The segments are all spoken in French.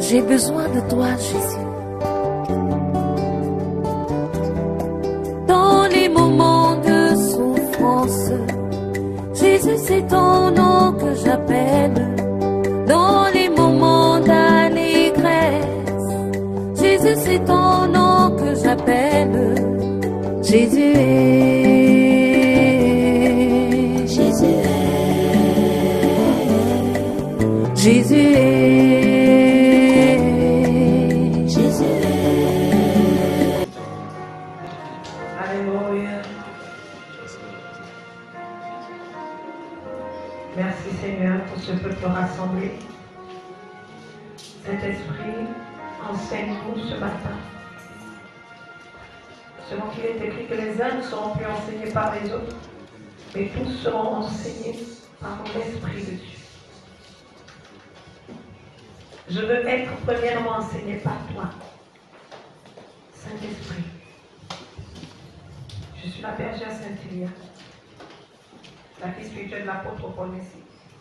J'ai besoin de toi, Jésus. Dans les moments de souffrance, Jésus, c'est ton nom que j'appelle. Dans les moments d'allégresse, Jésus, c'est ton nom que j'appelle. Jésus est, Jésus est, Jésus est, Jésus est. Alléluia. Merci Seigneur pour ce peuple rassemblé. Saint-Esprit, enseigne-nous ce matin. Selon qu'il est écrit que les uns ne seront plus enseignés par les autres, mais tous seront enseignés par l'Esprit de Dieu. Je veux être premièrement enseigné par toi, Saint-Esprit. Je suis la bergère Saint-Hilia, la fille spirituelle de l'apôtre Paul Messie.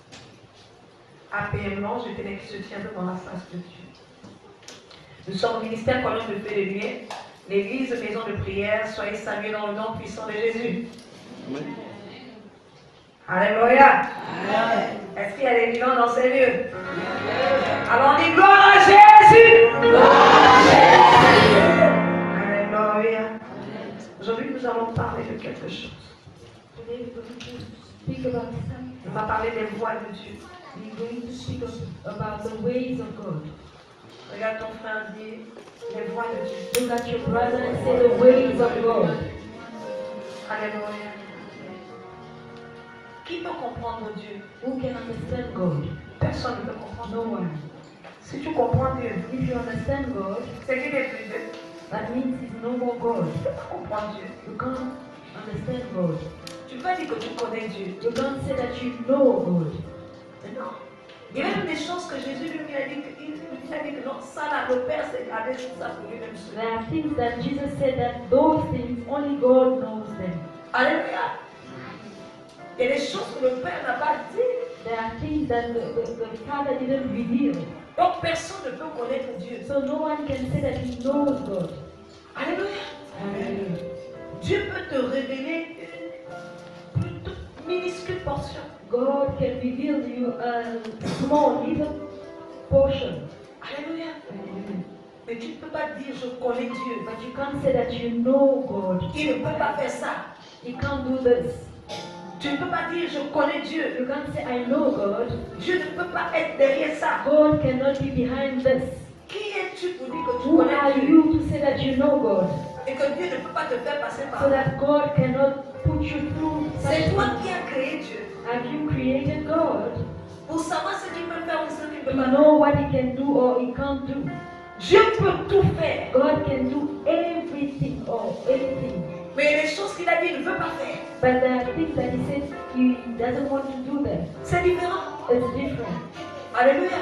APM, je tenais qui se tient devant la face de Dieu. Nous sommes au ministère Colonne de Feu et de Lumière, l'église maison de prière. Soyez salués dans le nom puissant de Jésus. Amen. Alléluia. Est-ce qu'il y a des vivants dans ces lieux? Alors on dit gloire à Jésus. Gloire à Jésus. Alléluia. Aujourd'hui nous allons parler de quelque chose. On va parler des voies de Dieu. We're going to speak about the ways of God. Regarde ton frère, dit les voies de Dieu. Look at your brother and say the ways of God. Alléluia. Qui peut comprendre Dieu? Who can understand God? Personne ne peut comprendre. No one. Si tu comprends Dieu, If you understand God, c'est qu'il n'est plus Dieu. that means He's no more God. Tu ne peux pas comprendre Dieu. You can't understand God. Tu peux dire que tu connais Dieu. You can't say that you know God. Non. Il y a même des choses que Jésus lui a dit, il a dit que non, ça là, le Père s'est gardé tout ça pour lui-même. There are things that Jesus said that those things only God knows them. Alléluia. Il y a des choses que le Père n'a pas dit. There are things that the Father didn't reveal. Donc personne ne peut connaître Dieu. So no one can say that he knows God. Alléluia. Hallelujah. Dieu peut te révéler une toute minuscule portion. God can reveal to you a small, little portion. Alléluia. Mais tu ne peux pas dire je connais Dieu. But you can't say that you know God. Il ne peut pas faire ça. You can't do this. Tu ne peux pas dire je connais Dieu. You can't say I know God. Dieu ne peut pas être derrière ça. God cannot be behind this. Qui es-tu pour dire que tu Who connais are Dieu? you to say that you know God? Et que Dieu ne peut pas te faire passer par So là. that God cannot put you through such C'est toi things. qui as créé Dieu. Have you created God? Pour savoir ce qu'il peut faire ou ce qu'il ne To peut pas know what He can do or He can't do. Dieu peut tout faire. God can do everything or anything. Mais il y a des choses qu'il a dit qu'il ne veut pas faire. But there are things that He said He doesn't want to do them. C'est différent. It's different. Alléluia.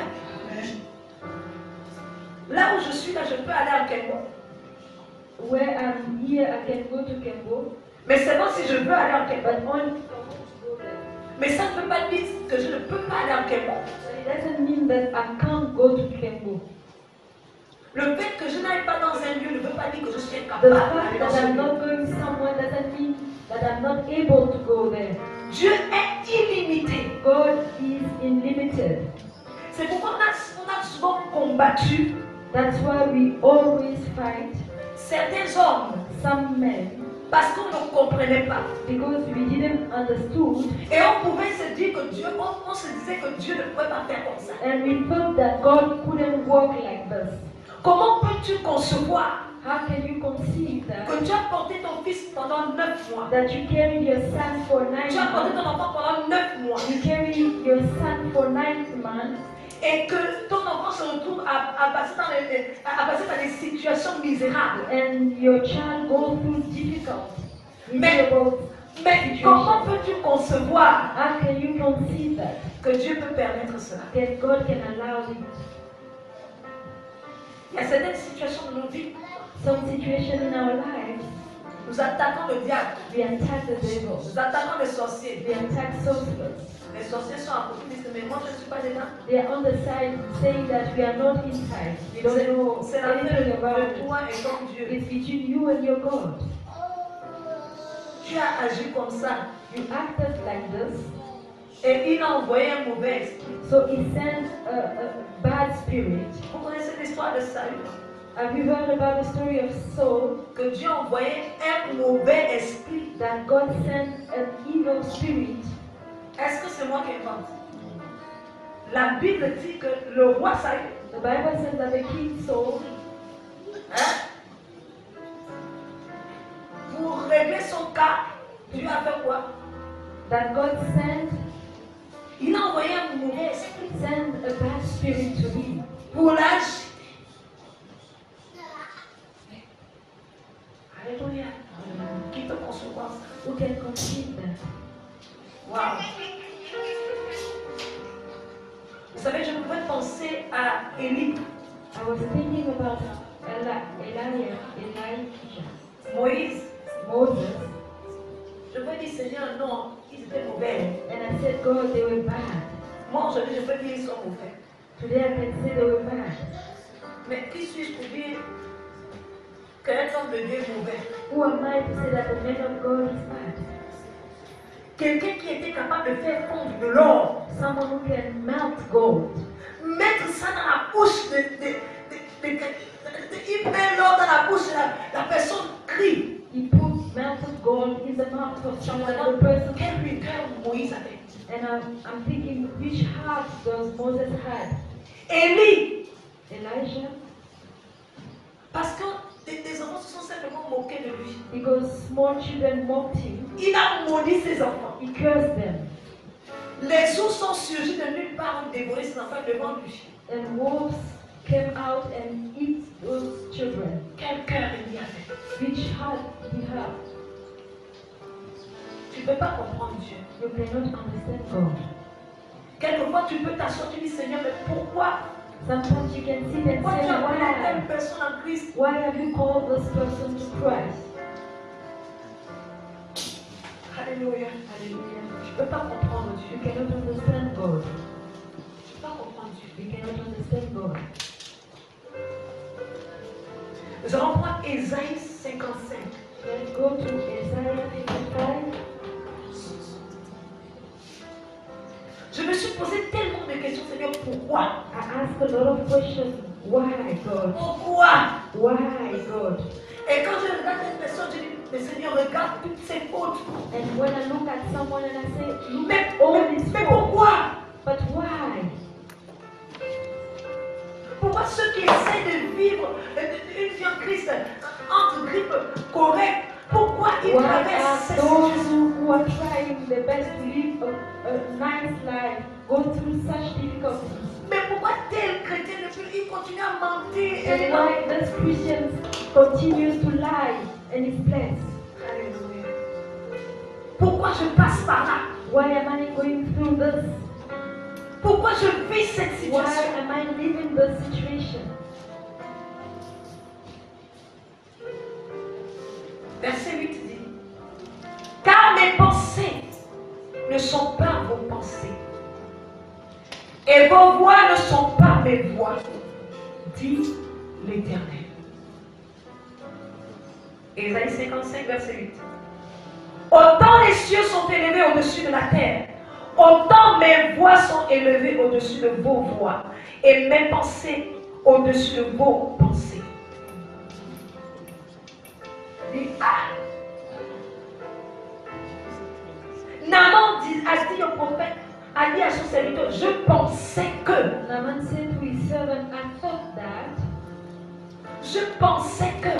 Là où je suis, là, je peux aller à Kengo. Where I'm here, I can go to Kembo. Mais seulement si je veux aller en Kengo. But only Mais ça ne veut pas dire que je ne peux pas aller en Kengo. it doesn't mean that I can't go to Kembo. Le fait que je n'aille pas dans un lieu ne veut pas dire que je suis The incapable fact d'aller dans that ce I'm lieu. not going somewhere doesn't mean that I'm not able to go there. Dieu est illimité. God is unlimited. C'est pourquoi on a souvent combattu That's why we always fight certains hommes some men parce qu'on ne comprenait pas. because we didn't understood Et on pouvait se dire que Dieu, on se disait que Dieu ne pouvait pas faire comme ça. and we thought that God couldn't work like this. Comment peux-tu concevoir How can you conceive que that? tu as porté ton fils pendant 9 mois? That you carried your son for 9 Tu as porté months. ton enfant pendant 9 mois. You carried your son for 9 months. Et que ton enfant se retrouve à passer dans des situations misérables. And your child goes through difficult, Mais miserable Mais comment situations. peux-tu concevoir How can you conceive that? que Dieu peut permettre cela? That God can allow it. Il y a certaines situations de nos vies Some situation in our lives Nous attaquons le diable. We attack the devil. Nous attaquons les sorciers. We attack sorcerers. Les sorciers sont à côté, mais moi je ne suis pas dedans. They are on the side saying that we are not inside. We don't know C'est la anything about de it. toi et ton Dieu. It's between you and your God. Tu as agi comme ça. You acted like this. Et il a envoyé un mauvais esprit. So he sent a bad spirit. Vous connaissez l'histoire de Saül? Have you heard about the story of Saul? Que Dieu a envoyé un mauvais esprit. That God sent an evil spirit. Est-ce que c'est moi qui invente? La Bible dit que le roi Saül, The Bible says that the king Saul, pour régler son cas, Dieu a fait quoi? that God sent Il a envoyé un mauvais esprit a bad spirit to him. pour l'âge. Alléluia. Qui peut concevoir ça? Who can conceive that? Wow. Vous savez, je pouvais penser à Élie, I was thinking about Elijah, Moïse. Moses, Je peux dire, Seigneur, non, ils étaient mauvais. and I said, God, they were bad. Moi, aujourd'hui, je peux dire, ils sont mauvais. Today I can say they were bad. Mais qui suis-je pour dire qu'un homme de Dieu est mauvais? Who am I to say that the man of God is bad? Quelqu'un qui était capable de faire fondre de l'or, Someone who can melt gold. mettre ça dans la bouche il met l'or dans la bouche, la personne crie. He put melted gold in the mouth of someone, and the person. Quel cœur Moïse avait. And I'm thinking, which heart does Moses have? Élie, Elijah? parce que des enfants se sont simplement moqués de lui. Because small children mocked him, Il a maudit ses enfants. he cursed them. Les ours sont surgis de nulle part, ont dévoré ses enfants devant lui. And wolves came out and eat those children. Quel cœur Élie avait. Which heart did he have? Tu ne peux pas comprendre Dieu. You cannot understand God. Quelquefois, tu peux t'asseoir, tu dis Seigneur, mais pourquoi? Sometimes you can sit and Pourquoi say, tu as appelé telle why? personne en Christ? Why have you called this person to Christ? Alléluia. Hallelujah. Tu ne peux pas comprendre You Dieu. cannot understand God. Tu ne peux pas comprendre Dieu. You cannot understand God. Nous allons prendre Ésaïe 55. Let's go to Isaiah 55. Je me suis posé tellement de questions, Seigneur, pourquoi? I asked a lot of questions. Why God? Pourquoi? Why God? Et quand je regarde cette personne, je dis, mais Seigneur, regarde toutes ses fautes. And when I look at someone and I say, look Mais, at all these mais faults. pourquoi? But why? Pourquoi ceux qui essaient de vivre une vie en Christ entre grippe correcte, pourquoi ils Why traversent are ces those situations? who are trying their best to live a nice life go through such difficulties? Mais pourquoi tel chrétien ne peut il continue à mentir And et why this Christian continues to lie in his place? Alléluia. Pourquoi je passe par là? Why am I going through this? Pourquoi je vis cette Why situation? am I living this situation? Verset 8 dit, car mes pensées ne sont pas vos pensées, et vos voix ne sont pas mes voix, dit l'Éternel. Ésaïe 55, verset 8. Autant les cieux sont élevés au-dessus de la terre, autant mes voix sont élevées au-dessus de vos voix, et mes pensées au-dessus de vos pensées. Dit, ah! Naaman a dit au prophète, a dit à son serviteur, je pensais que, Naaman said to his servant, I thought that, je pensais que,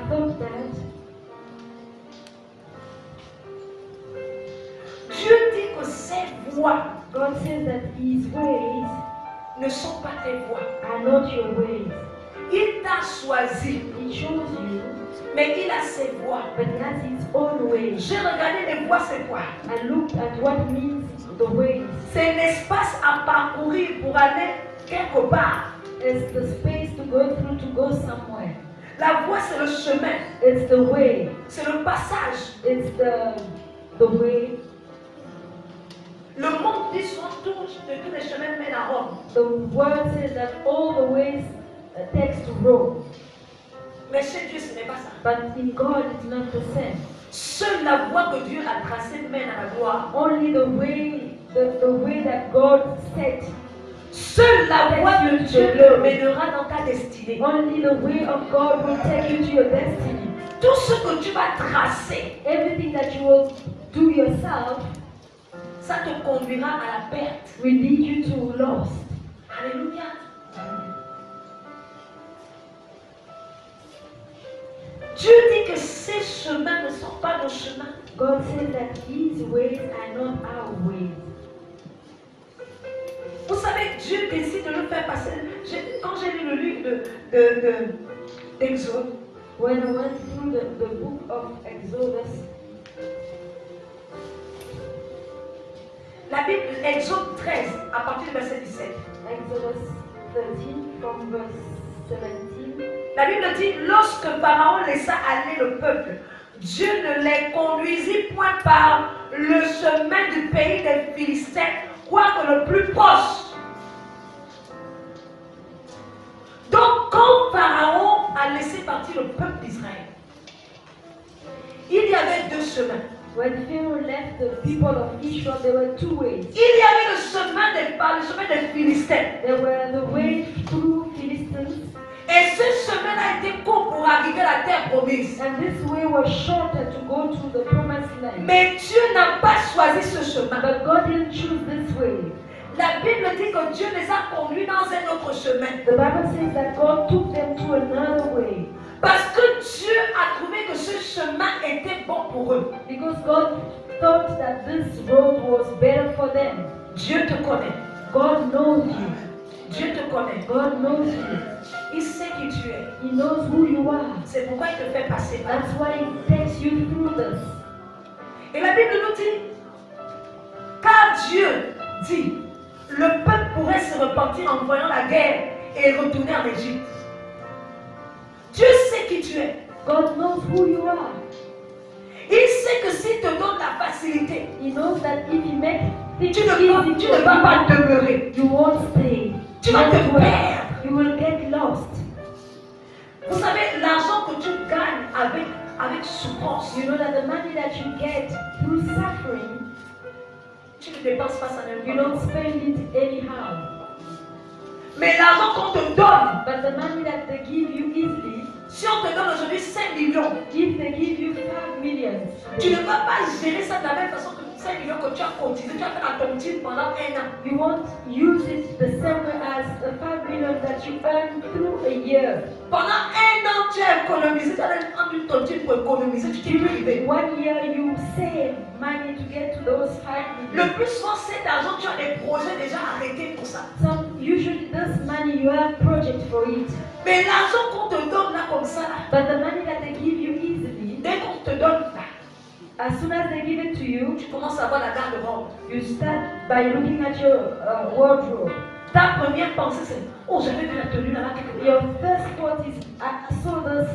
Dieu dit que ses voix God says that his ways ne sont pas tes voix. are not your ways. Il t'a choisi, He chose you, mais il a ses voix. but he has his own ways. J'ai regardé les voix, c'est quoi? I looked at what means the ways. C'est un espace à parcourir pour aller quelque part. It's the space to go through to go somewhere. La voie, c'est le chemin. It's the way. C'est le passage. It's the way. Le monde dit souvent tous les chemins mènent à Rome. The word says that all the ways takes to Rome. Mais chez Dieu, ce n'est pas ça. But in God, it's not the same. Seule la voie que Dieu a tracée mène à la gloire. Only the way that God set. Seule la voie que Dieu te mènera dans ta destinée. Only the way of God will take you to your destiny. Tout ce que tu vas tracer, Everything that you will do yourself, ça te conduira à la perte. will lead you to loss. Alléluia. Dieu dit que ces chemins ne sont pas nos chemins. God says that His ways are not our ways. Vous savez, Dieu décide de le faire passer. Quand j'ai lu le livre d'Exode, When I went through the book of Exodus, la Bible, Exode 13, à partir du verset 17. Exodus 13 from verse 17. La Bible dit, lorsque Pharaon laissa aller le peuple, Dieu ne les conduisit point par le chemin du pays des Philistins, quoique le plus proche. Donc, quand Pharaon a laissé partir le peuple d'Israël, il y avait deux chemins. When Pharaoh left the people of Israel, there were two ways. Il y avait le chemin des Philistins. There were the way through Philistines, Et ce chemin a été court pour arriver à la terre promise. and this way was shorter to go to the promised land. Mais Dieu n'a pas choisi ce chemin. But God didn't choose this way. La Bible dit que Dieu les a conduits dans un autre chemin. The Bible says that God took them to another way Parce que Dieu a trouvé que ce chemin était bon pour eux. because God thought that this road was better for them. Dieu te connaît. God knows you. Dieu te connaît. God knows you. Il sait qui tu es. He knows who you are. C'est pourquoi il te fait passer par là. That's why He takes you through this. Et la Bible nous dit, car Dieu dit, le peuple pourrait se repentir en voyant la guerre et retourner en Égypte. Dieu sait qui tu es. God knows who you are. Il sait que s'il te donne la facilité, He knows that if He makes things tu easy ne vas pas demeurer. you won't stay. Tu vas te That's why perdre. you will get lost. Vous savez, l'argent que tu gagnes avec souffrance, You know that the money that you get through suffering, tu ne dépenses pas ça you n'importe don't quoi. spend it anyhow. Mais l'argent qu'on te donne, But the money that they give you easily, si on te donne aujourd'hui 5 millions, if they give you 5 million, tu ne vas pas gérer ça de la même façon que 5 millions que tu as cotisé, tu as fait la tontine pendant 1 an. you won't use it the same way as the 5 million that you earn through a year. Pendant 1 an, tu as économisé, tu as prendre une tontine pour économiser, tu t'es privé. 1 year you save money to get to those 5 Le million. plus souvent, cet argent, tu as des projets déjà arrêtés pour ça. Usually this money you have project for it. Mais l'argent qu'on te donne là comme ça, là, But the money that they give you easily, dès qu'on te donne là, as soon as they give it to you, tu commences à voir la garde-robe. you start by looking at your wardrobe. Ta première pensée, c'est oh, j'avais vu la tenue là-bas quelque part. Your first thought is, I saw this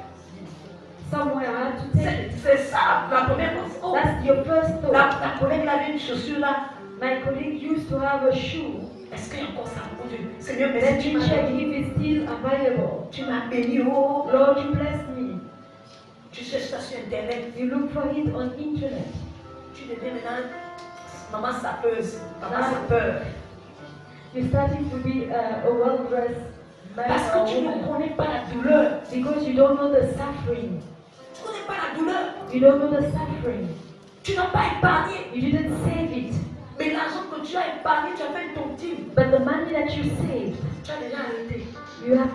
somewhere, I had to take it. C'est ça, la première pensée. Oh, That's your first thought. la collègue là avait une chaussure là. My colleague used to have a shoe. Est-ce qu'il y a encore ça? Oh Dieu, Seigneur, Let merci, tu me m'as check béni. if it's still available. Tu m'as béni, oh. Lord, you bless me. Tu cherches ça sur Internet. You look for it on internet. Tu deviens maintenant maman sapeuse, maman sapeur. You're starting to be a well-dressed man Parce or que tu ne woman connais pas la douleur. because you don't know the suffering. Tu ne connais pas la douleur. You don't know the suffering. Tu n'as pas épargné. You didn't save it. Mais l'argent que tu as épargné, tu as fait ton team. But the money that you saved, Tu as déjà arrêté. you have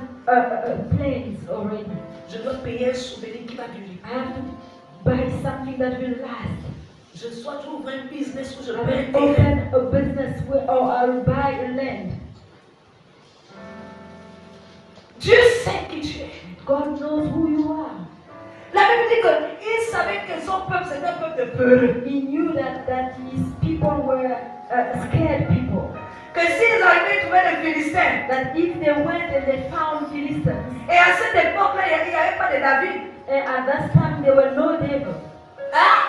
plans already. Je dois payer un souvenir qui va durer. I have to buy something that will last. Je dois ouvrir un business où je I peux will intégrer. open a business where, or I will buy a land. Dieu sait qui tu es. God knows who you are. La Bible dit qu'il savait que son peuple c'était un peuple de peur. He knew that his people were scared people. que s'ils arrivaient à trouver les Philistins, that if they went and they found Philistines, et à cette époque-là, il n'y avait pas de David. and at that time there were no David. Hein?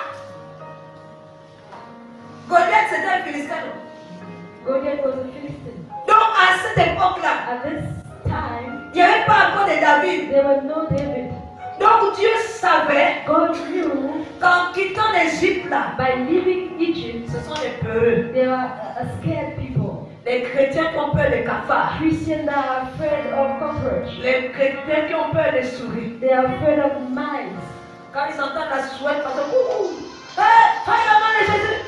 Goliath, c'était un Philistin. Goliath was a Philistine. Donc à cette époque-là, At this time, il n'y avait pas encore de David. there were no David. Donc Dieu savait God knew qu'en quittant l'Égypte là, by leaving Egypt, ce sont les peureux, they were scared people. les chrétiens qui ont peur des cafards, Christians that are afraid of cockroach. les chrétiens qui ont peur des souris. They are afraid of mice. Quand ils entendent la souhaite, parce que coucou, fais la main de Jésus.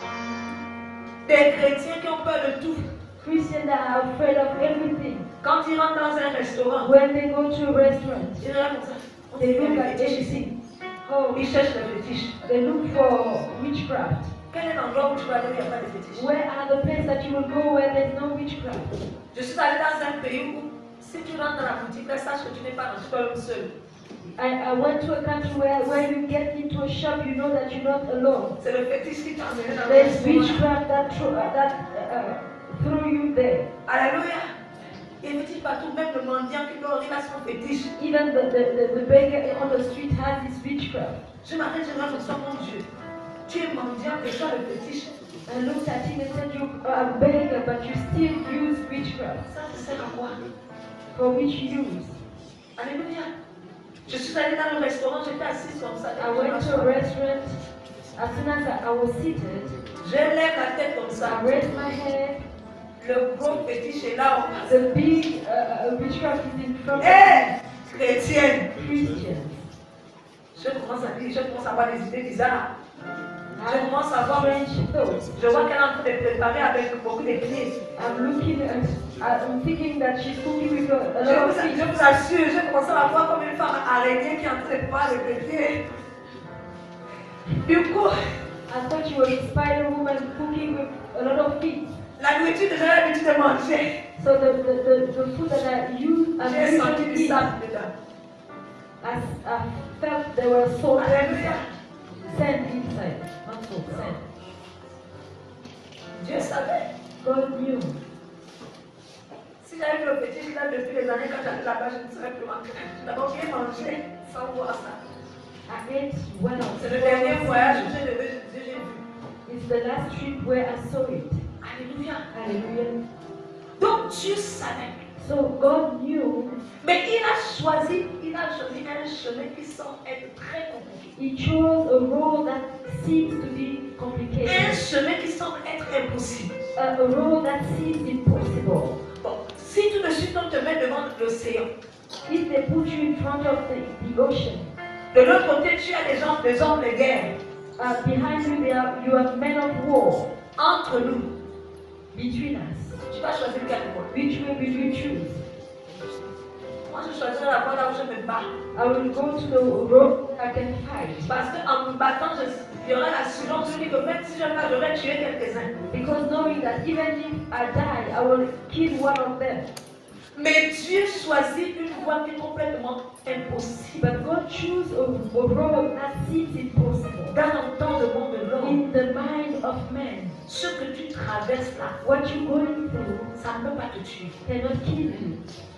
Des chrétiens qui ont peur de tout. Christians that are afraid of everything. Quand ils rentrent dans un restaurant, When they go to a restaurant, ils regardent comme ça. they look at everything. Oh, Ils cherchent le fétiche. they look for witchcraft. Quel est l'endroit où tu vas aller où il n'y a pas de fétiche? Where are the places that you will go where there's no witchcraft? Je suis allée dans un pays où, si tu rentres dans la boutique, là, sache que tu n'es pas dans le seul. I went to a country where you get into a shop, you know that you're not alone. C'est le fétiche qui t'a emmené dans le There's restaurant. witchcraft that threw you there. Alléluia. Il y a des fétiches partout, même le mendiant qui dort, il a son fétiche. Even the beggar on the street has this witchcraft. Je m'arrête, je regarde ça, mon Dieu. Tu es mendiant et tu as le fétiche. I looked at him and said, you are a beggar, but you still use witchcraft. Ça, ça sert à quoi? For which use? Alléluia. Je suis allée dans le restaurant, j'étais assise comme ça. I went to a restaurant. As soon as I was seated, Je lève la tête comme ça. I raised my head. Le gros fétiche est là. The big witchcraft is in front of Hé, me. chrétienne. Christians. Je commence à dire, je commence à avoir des idées bizarres. Je I commence à voir. strange thoughts. Je vois qu'elle est en train de préparer avec beaucoup d'église. I'm looking at, I'm thinking that she's cooking with a Je lot of vous fish. assure, je commence à la voir comme une femme araignée qui est en train de faire le pépier. Du coup, I thought she was a spider woman cooking with a lot of fish. la nourriture que j'ai l'habitude de manger, So the food that I use, j'ai senti usually du eat, sable dedans. I felt there was salt Alléluia. inside. Sand inside. Not salt, sand. Dieu savait. God knew. Si j'avais vu le fétiche là depuis les années, quand j'allais là-bas, je ne serais plus manquer. J'ai d'abord bien mangé sans voir ça. I ate well. C'est le dernier voyage que j'ai vu. It's the last trip where I saw it. Alléluia. Hallelujah. Donc Dieu savait. So God knew. Mais il a choisi un chemin qui semble être très compliqué. He chose a road that seems to be Un complicated. chemin qui semble être impossible. A road that seems impossible. Bon, si tout de suite on te met devant l'océan, If they put you in front of the ocean, de l'autre côté tu as des hommes de guerre. behind you you have men of war. Entre nous, Between us, tu vas choisir quelle voie. which way will you choose? Moi je choisirai la voie là où je me bats. I will go to the road I can fight. Parce qu'en me battant, il y aura l'assurance de dire que même si je me bats, j'aurai tué quelques-uns. Because knowing that even if I die, I will kill one of them. Mais Dieu choisit une voie qui est complètement impossible. But God chose a road that seems impossible. Dans l'entendement de l'homme, In the mind of man, ce que tu traverses là, what you're going through ça ne peut pas te tuer. cannot kill you.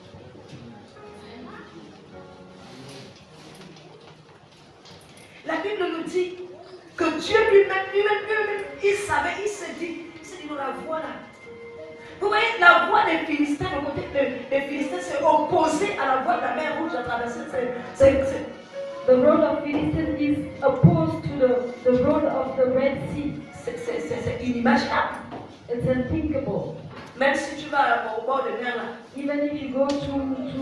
La Bible nous dit que Dieu lui-même, il savait, il s'est dit dans la voie là. Vous voyez, la voie des Philistins, le côté des Philistins s'est opposé à la voie de la mer Rouge à traverser. The road of Philistines is opposed to the road of the Red Sea. C'est inimaginable. It's unthinkable. Même si tu vas au bord de mer là, Even if you go to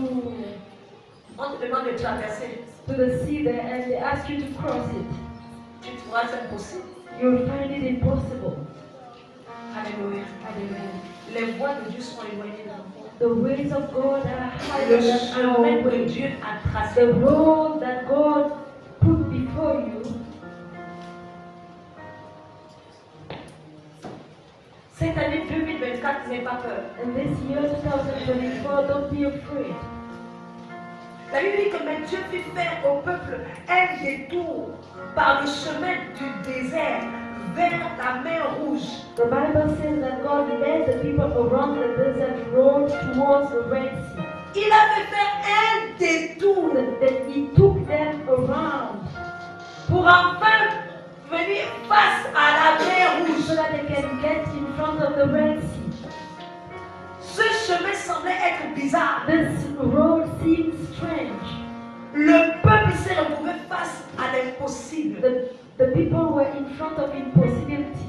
on te demande de traverser, the sea there and they ask you to cross it, tu trouveras ça impossible. you'll find it impossible. Alléluia. Hallelujah. Les voies de Dieu sont éloignées de nous. The ways of God are higher Le than chemin our que ways. Dieu a tracé. The road that God put before you. Cette année 2024, n'aie pas peur. And this year 2024, don't be afraid. La Bible dit que mais Dieu fit faire au peuple un détour par le chemin du désert vers la mer Rouge. The Bible says that God led the people around the desert road towards the Red Sea. Il avait fait un détour That He took them around pour enfin venir face à la mer Rouge. so that they can get in front of the Red Sea. Ce chemin semblait être bizarre. This road seemed strange. Le peuple s'est retrouvé face à l'impossible. The people were in front of impossibility.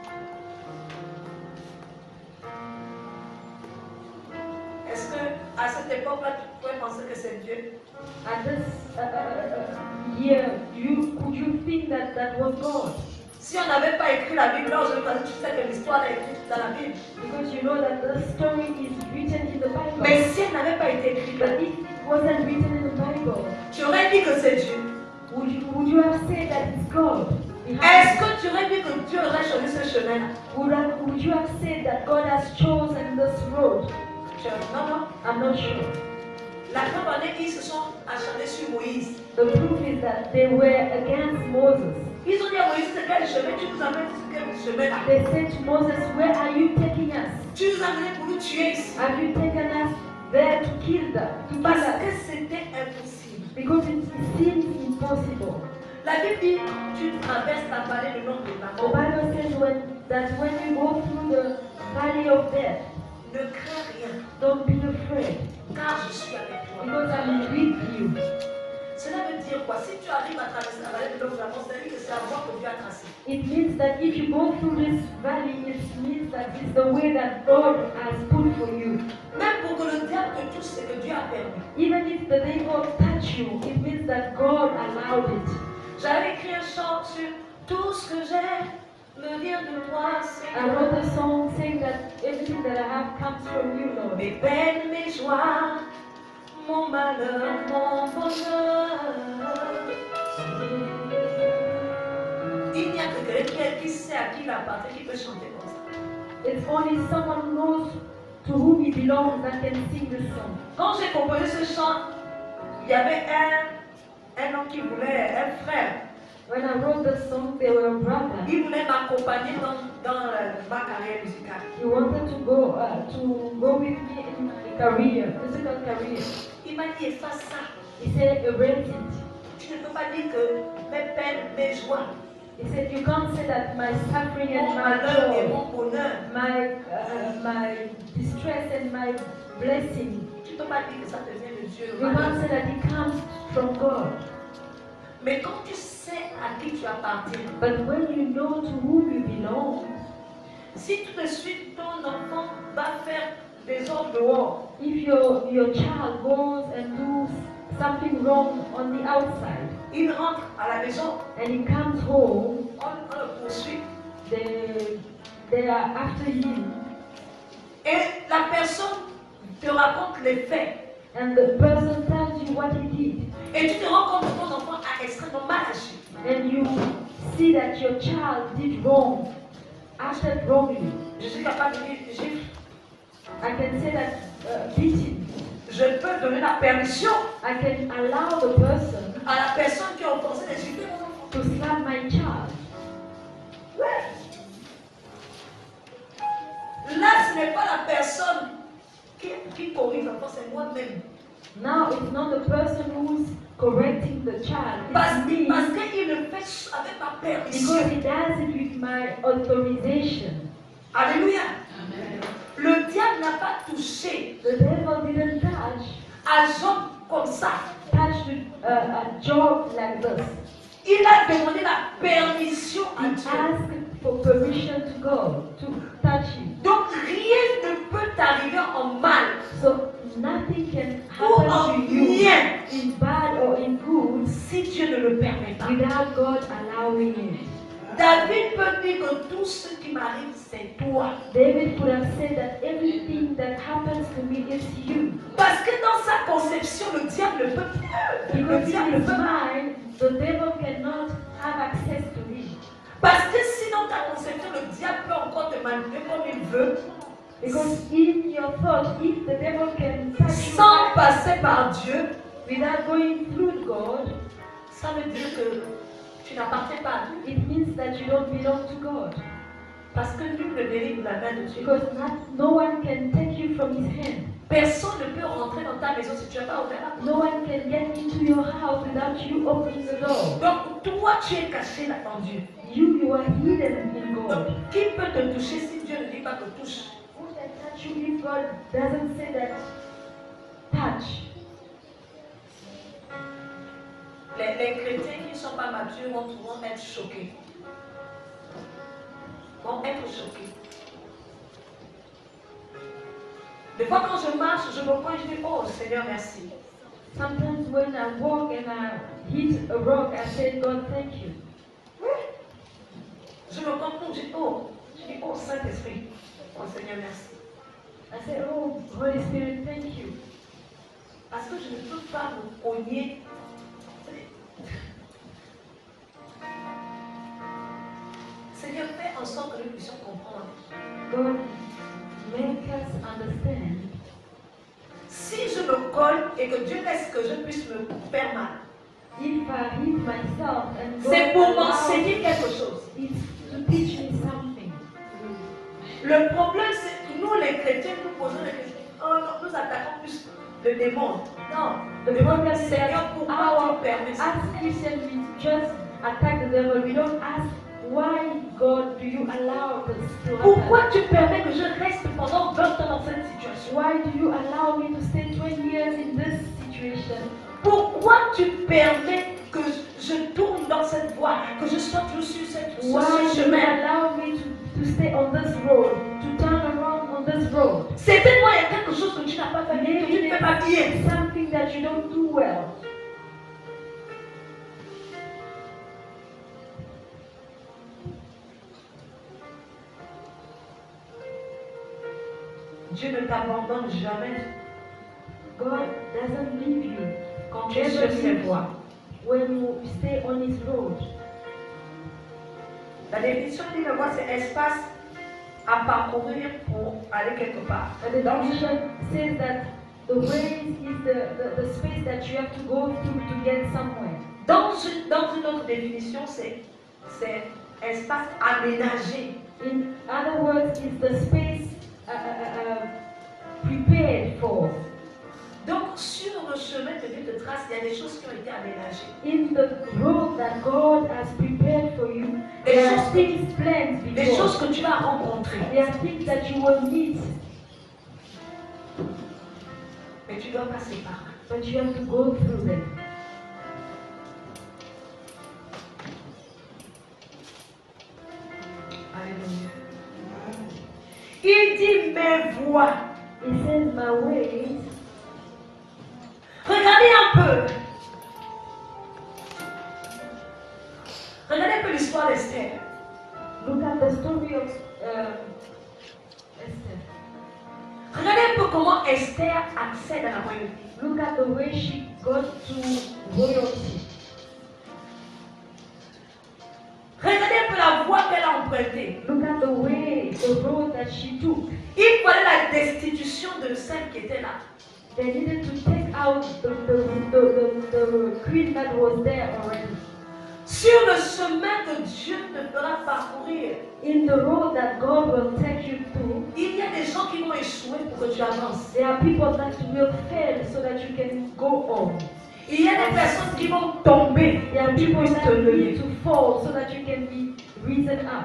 Est-ce que à cette époque-là, tu pouvais penser que c'est Dieu? At this year, could you think that that was God? Si on n'avait pas écrit la Bible, là, aujourd'hui, tu sais que l'histoire est écrite dans la Bible. Because you know that the story is written in the Bible. Mais si elle n'avait pas été écrite, But if it wasn't written in the Bible, tu aurais dit que c'est Dieu. would you have said that it's God? Est-ce que tu aurais dit que Dieu aurait choisi ce chemin-là? Would you have said that God has chosen this road? Non, non. I'm not sure. La preuve en est qu'ils se sont acharnés sur Moïse. The proof is that they were against Moses. Ils ont dit à Moïse, c'est quel chemin? Tu nous amènes sur quel chemin-là? They said to Moses, where are you taking us? Tu nous as amenés pour nous tuer ici. Have you taken us there to kill them? To kill Parce us? que c'était impossible. Because it seems impossible. La Bible dit, tu traverses la vallée de l'ombre de la The mort. Bible says that when you go through the valley of death, Ne crains rien, don't be afraid, car je suis avec toi. because I'm with you. Cela veut dire quoi? Si tu arrives à traverser la vallée de l'ombre de la mort, c'est-à-dire que c'est la voie que Dieu a tracée. It means that if you go through this valley, it means that it's the way that God has put for you. Même pour que le diable te touche, c'est que Dieu a permis. Even if the devil touch you, it means that God allowed it. J'avais écrit un chant sur tout ce que j'ai me vient de toi, I wrote a song saying that everything that I have comes from you, Lord. mes peines, mes joies, mon malheur, mon bonheur. Il n'y a que quelqu'un qui sait à qui il appartient qui peut chanter comme ça. It's only someone who knows to whom he belongs that can sing this song. Quand j'ai composé ce chant, il y avait un homme qui voulait, un frère. When I wrote the song, they were a brother. Il voulait m'accompagner dans ma carrière musicale. He wanted to go with me in my career, musical career. Il m'a dit, efface ça. He said, erase it. Tu ne peux pas dire que mes peines, mes joies, He said, you can't say that my suffering and mon my malheur et joy, mon bonheur. my distress and my blessing, Tu ne peux pas dire que ça te vient de Dieu. you can't say that it comes from God. Mais quand tu sais à qui tu appartiens, But when you know to whom you belong, si tout de suite ton enfant va faire des ordres dehors, if your child goes and does something wrong on the outside, il rentre à la maison, and he comes home, on le poursuit. they are after him, Et la personne te raconte les faits. and the person tells you what he did, Et tu te rends compte que ton enfant a extrêmement mal agi. and you see that your child did wrong, acted wrongly. Je suis capable de dire, gifle. I can say that beating. Je peux donner la permission I can allow the person à la personne qui a offensé de gifler mon enfant. to slap my child. Ouais. Là, ce n'est pas la personne qui corrige l'enfant, c'est moi-même. Now it's not the person who's correcting the child. Parce It's me, qu'il le fait avec ma permission. because he does it with my authorization. Alléluia. Le diable n'a pas touché The devil didn't à Job comme ça. touch a job like this. Il a demandé la permission à He Dieu. asked for permission to go, to touch him. Donc rien ne peut t'arriver en mal So nothing can ou en happen to you bien in bad or in good si Dieu ne le permet pas. without God allowing it. David peut dire que tout ce qui m'arrive, c'est toi. David could have said that everything that happens to me is you. Parce que dans sa conception, le diable ne peut plus. Le Because diable in ne his peut pas. mind, the devil cannot have access to him. Parce que si dans ta conception, le diable peut encore te manipuler comme il veut, Because in your thought, if the devil can touch you sans passer par Dieu, without going through God, ça veut dire que Tu n'appartiens pas à Dieu. It means that you don't belong to God. Parce que nul ne délivre de la main de Dieu. Because no one can take you from His hand. Personne ne peut rentrer dans ta maison si tu n'as pas ouvert la porte. No one can get into your house without you opening the door. Donc toi tu es caché là en Dieu. You are hidden in Donc God. qui peut te toucher si Dieu ne dit pas te touche? Who can touch you if God doesn't say that touch? Les chrétiens qui ne sont pas matures vont être choqués. Vont être choqués. Des fois quand je marche, je me pointe, je dis oh Seigneur merci. Sometimes when I walk and I hit a rock, I say, God, thank you. Je me confronte, je dis oh Saint-Esprit, oh Seigneur merci. I say, oh, Holy Spirit, thank you. Parce que je ne peux pas me cogner. Seigneur, fais en sorte que nous puissions comprendre. God, make us understand. Si je me colle et que Dieu laisse que je puisse me faire mal, If I hit myself and God c'est pour allows m'enseigner quelque chose. it to teach me something. Le problème, c'est que nous, les chrétiens, nous posons les questions. Oh non, nous attaquons plus le démon. Non, The le problem problème, is Seigneur, that pourquoi tu permets ça? as Christians, we just attack the devil. We don't ask, why, God, do you allow this to happen? Pourquoi tu permets que je reste pendant 20 ans dans cette situation? Why do you allow me to stay 20 years in this situation? Pourquoi tu permets que je tourne dans cette voie, que je sois toujours sur Why ce do you chemin? allow me to stay on this road, to turn around on this road? Certainement, il y a quelque chose que tu n'as pas fait, que tu ne fais pas bien. Something that you don't do well. Dieu ne t'abandonne jamais God doesn't leave you quand tu es sur ses voies. when you stay on His road. La définition d'une voie, c'est espace à parcourir pour aller quelque part. And the definition says that the way is the space that you have to go through to get somewhere. Dans une autre définition, c'est espace aménagé. In other words, it's the space prepared for. Donc, sur le chemin que Dieu te trace, il y a des choses qui ont été aménagées. In the road that God has prepared for you, Des there are choses- things planned Des before. choses que tu vas rencontrer. There are things that you will meet, Mais tu dois passer par là. but you have to go through them. Alléluia. Il dit mes voies. He says, my ways. Regardez un peu. Regardez un peu l'histoire d'Esther. Look at the story of Esther. Regardez un peu comment Esther accède à la royauté. Look at the way she got to royalty. Regardez un peu la voie qu'elle a empruntée. Look at the way, the road that she took. Il fallait la destitution de celle qui était là. They needed to take out the queen that was there already. Sur le chemin que Dieu te fera parcourir, In the road that God will take you through, il y a des gens qui vont échouer pour que tu avances. there are people that will fail so that you can go on. Il y a des personnes qui vont tomber There are pour que tu people puisses te that lever. need to fall so that you can be risen up.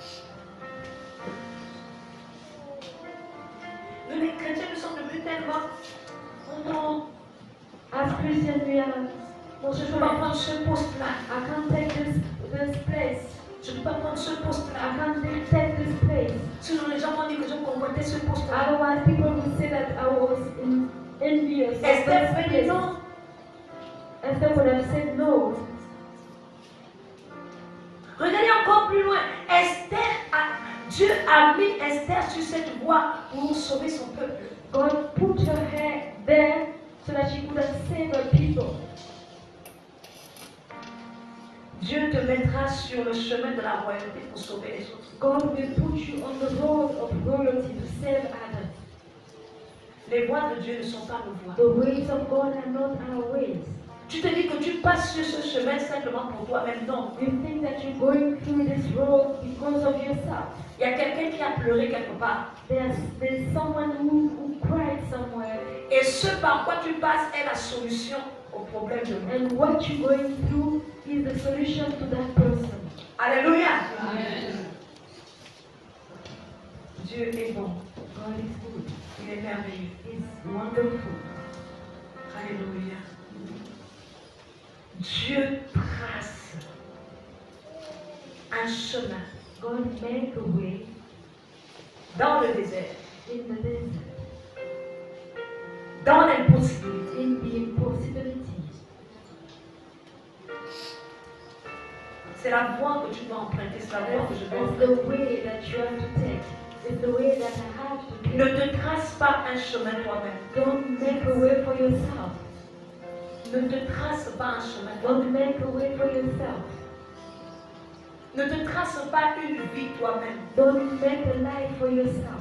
Nous, les chrétiens, nous sommes devenus tellement. Oh non, As Christians, we are, non, je ne peux pas prendre ce poste-là. I can't take this place. Je ne peux pas prendre ce I poste-là. can't take this place. Sinon, les gens vont dire que je convoitais ce poste-là. Otherwise, people will say that I was envious of Esther this fait dit place. non. Esther would have said no. Regardez encore plus loin. Dieu a mis Esther sur cette voie pour sauver son peuple. God put her there so that she could have saved her people. Dieu te mettra sur le chemin de la royauté pour sauver les autres. God will put you on the road of royalty to save others. Les voies de Dieu ne sont pas nos voies. The ways of God are not our ways. Tu te dis que tu passes sur ce chemin simplement pour toi-même. Non. You think that you're going through this road because of yourself. Il y a quelqu'un qui a pleuré quelque part. There's someone who cried somewhere. Et ce par quoi tu passes est la solution au problème de l'autre. And what you're going through is the solution to that person. Alléluia. Amen. Dieu est bon. God is good. Il est merveilleux. He's wonderful. Alléluia. Dieu trace un chemin God make a way dans le désert, in the desert, dans l'impossibilité. in the impossibility. C'est la voie que tu dois emprunter, c'est la voie que je dois That's the emprunter. way that you have to take. It's the way that I have to take. Ne te trace pas un chemin toi-même. Don't make a way for yourself. Ne te trace pas un chemin Don't toi-même. make a way for yourself. Ne te trace pas une vie toi-même. Don't make a life for yourself.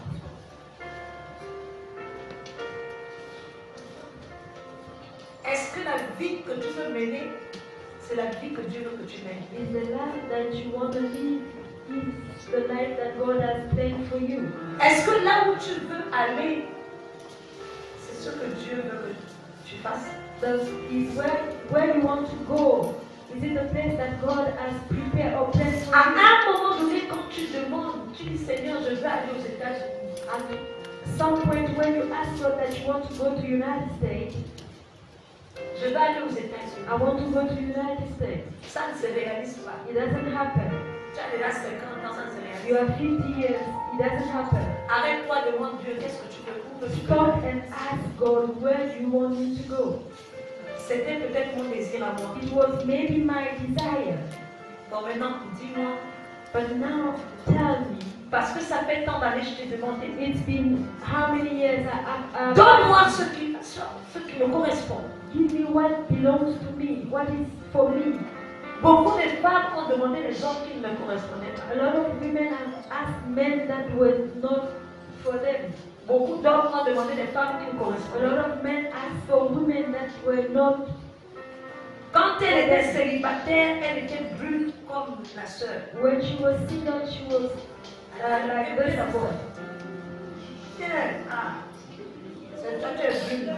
Est-ce que la vie que tu veux mener, c'est la vie que Dieu veut que tu mènes? Is the life that you want to live is the life that God has planned for you? Est-ce que là où tu veux aller, c'est ce que Dieu veut que tu fasses? Is where you want to go? Is it the place that God has prepared or planned for À you? un moment donné, quand tu demandes, tu dis Seigneur, je veux aller aux États-Unis. At some point when you ask God that you want to go to United States, Je veux aller aux États-Unis. I want to go to United States. Ça ne se réalise pas. It doesn't happen. Tu as déjà 50 ans, ça ne se réalise You pas. are 50 years, it doesn't happen. Arrête-toi, demande Dieu, qu'est-ce que tu veux, où veux-tu que Stop je and ask God, where do you want me to go? C'était peut-être mon désir à moi. It was maybe my desire, Bon, maintenant, dis-moi, but now tell me, parce que ça fait tant d'années que je t'ai demandé, it's been how many years I've donne-moi ce qui me correspond. give me what belongs to me, what is for me. Beaucoup de femmes ont demandé des hommes qui ne leur correspondaient pas. A lot of women have asked men that were not for them. Beaucoup d'hommes ont demandé des femmes qui ne A correspondaient lot pas. of men asked for women that were not. Quand elle était célibataire, elle était brute comme la sœur. When she was single, she was like this about. Tiens, ah, c'est toi qui es brute.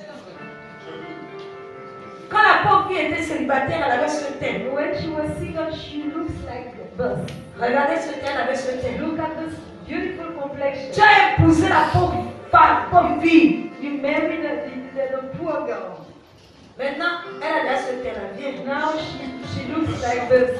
Quand la pauvre fille était célibataire, elle avait ce teint. When she was single, she looks like this. Regardez ce teint, elle avait ce teint. Look at this beautiful Tu complexion. as épousé la pauvre femme, pauvre fille. You married the poor girl. Maintenant, elle a déjà ce teint, la vieille. Now she looks like this.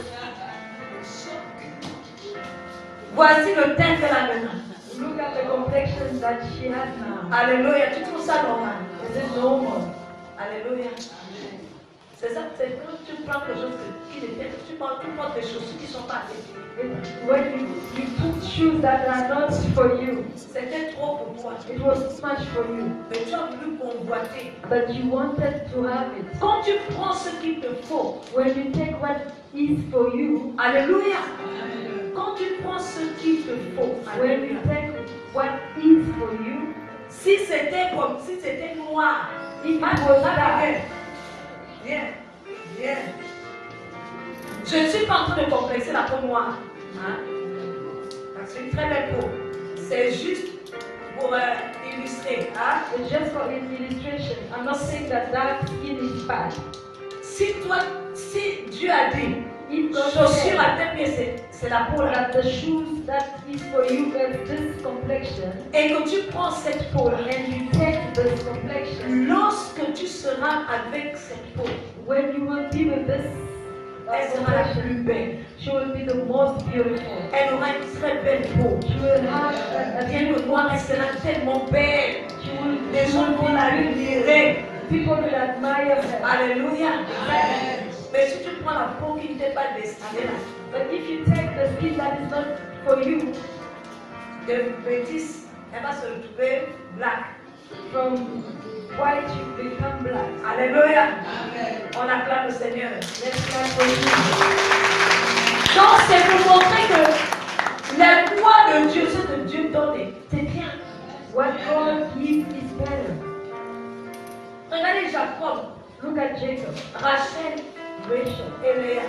Voici le teint qu'elle a maintenant. Look at the complexion that she has now. Alléluia, tu trouves ça normal? Is it normal? Alléluia. C'est ça, c'est quand tu prends quelque chose qui était, tu portes des chaussures qui ne sont pas adaptées. When you put shoes that are not for you, C'était trop pour toi. it was too much for you, Mais tu as voulu convoiter. but you wanted to have it. Quand tu prends ce qu'il te faut, When you take what is for you, Alléluia. Quand tu prends ce qu'il te faut, when you Alléluia. take what is for you, Si c'était comme si c'était noir, if it ah, was ah, that, viens, viens. Je ne suis pas en train de complexer la peau noire. Hein? Parce que c'est une très belle peau. C'est juste pour illustrer. Hein? it's just for illustration. I'm not saying that dark skin is bad. Si Dieu a dit, If God chaussure said à tes pieds, c'est la peau là. that the shoes that is for you is this complexion, Et que tu prends cette peau là. and you take this complexion, Lorsque tu seras avec cette peau, when you will be with this elle sera la complexion, plus belle. she will be the most beautiful. Elle aura une très belle peau. She will have a Bien que moi, elle sera tellement belle. she will Les gens vont la admirer. people will admire her. Alléluia. Mais si tu prends la peau qui ne t'est pas destinée là, But if you take the skin that is not for you, de bêtises, elle va se retrouver black. from white you become black. Alléluia. On acclame le Seigneur. Let's clap for you. Donc c'est pour montrer que la voix de Dieu, ce que Dieu donne, c'est bien. What God gives is better. Regardez Jacob. Look at Jacob, Rachel Rachel. et Léa.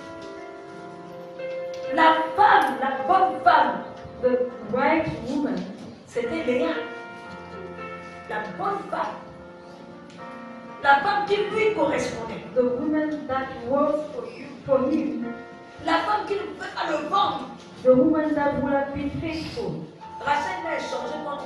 La femme, la bonne femme, The right woman, c'était Léa. La bonne femme. La femme qui lui correspondait. the woman that works for him, La femme qui ne pouvait pas le vendre. the woman that would have been faithful. Rachel a échangé contre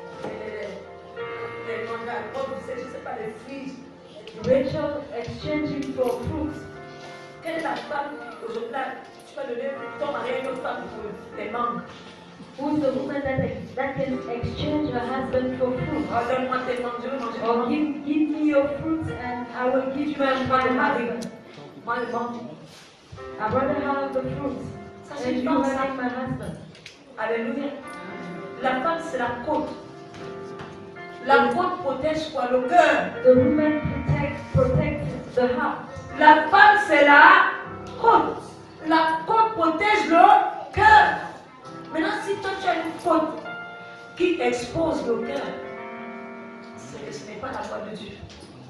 les mandats, je ne sais pas, les fruits. Rachel exchanging for fruits. Quelle est la femme aujourd'hui là, tu vas donner ton mari à une autre femme pour les mangues? Who's the woman that can exchange her husband for fruit? Oh, donne-moi tes mangues, je veux manger tes Or mangues. give me your fruits and I will give you my husband. Moi, les mangues. I'd rather have the fruits Ça, c'est and une you femme, ça. having my husband. Alléluia. La femme, c'est la côte. La côte protège quoi? Le cœur. The woman protects the heart. La femme, c'est la côte. La côte protège le cœur. Maintenant, si toi, tu as une côte qui expose le cœur, c'est que ce n'est pas la voix de Dieu.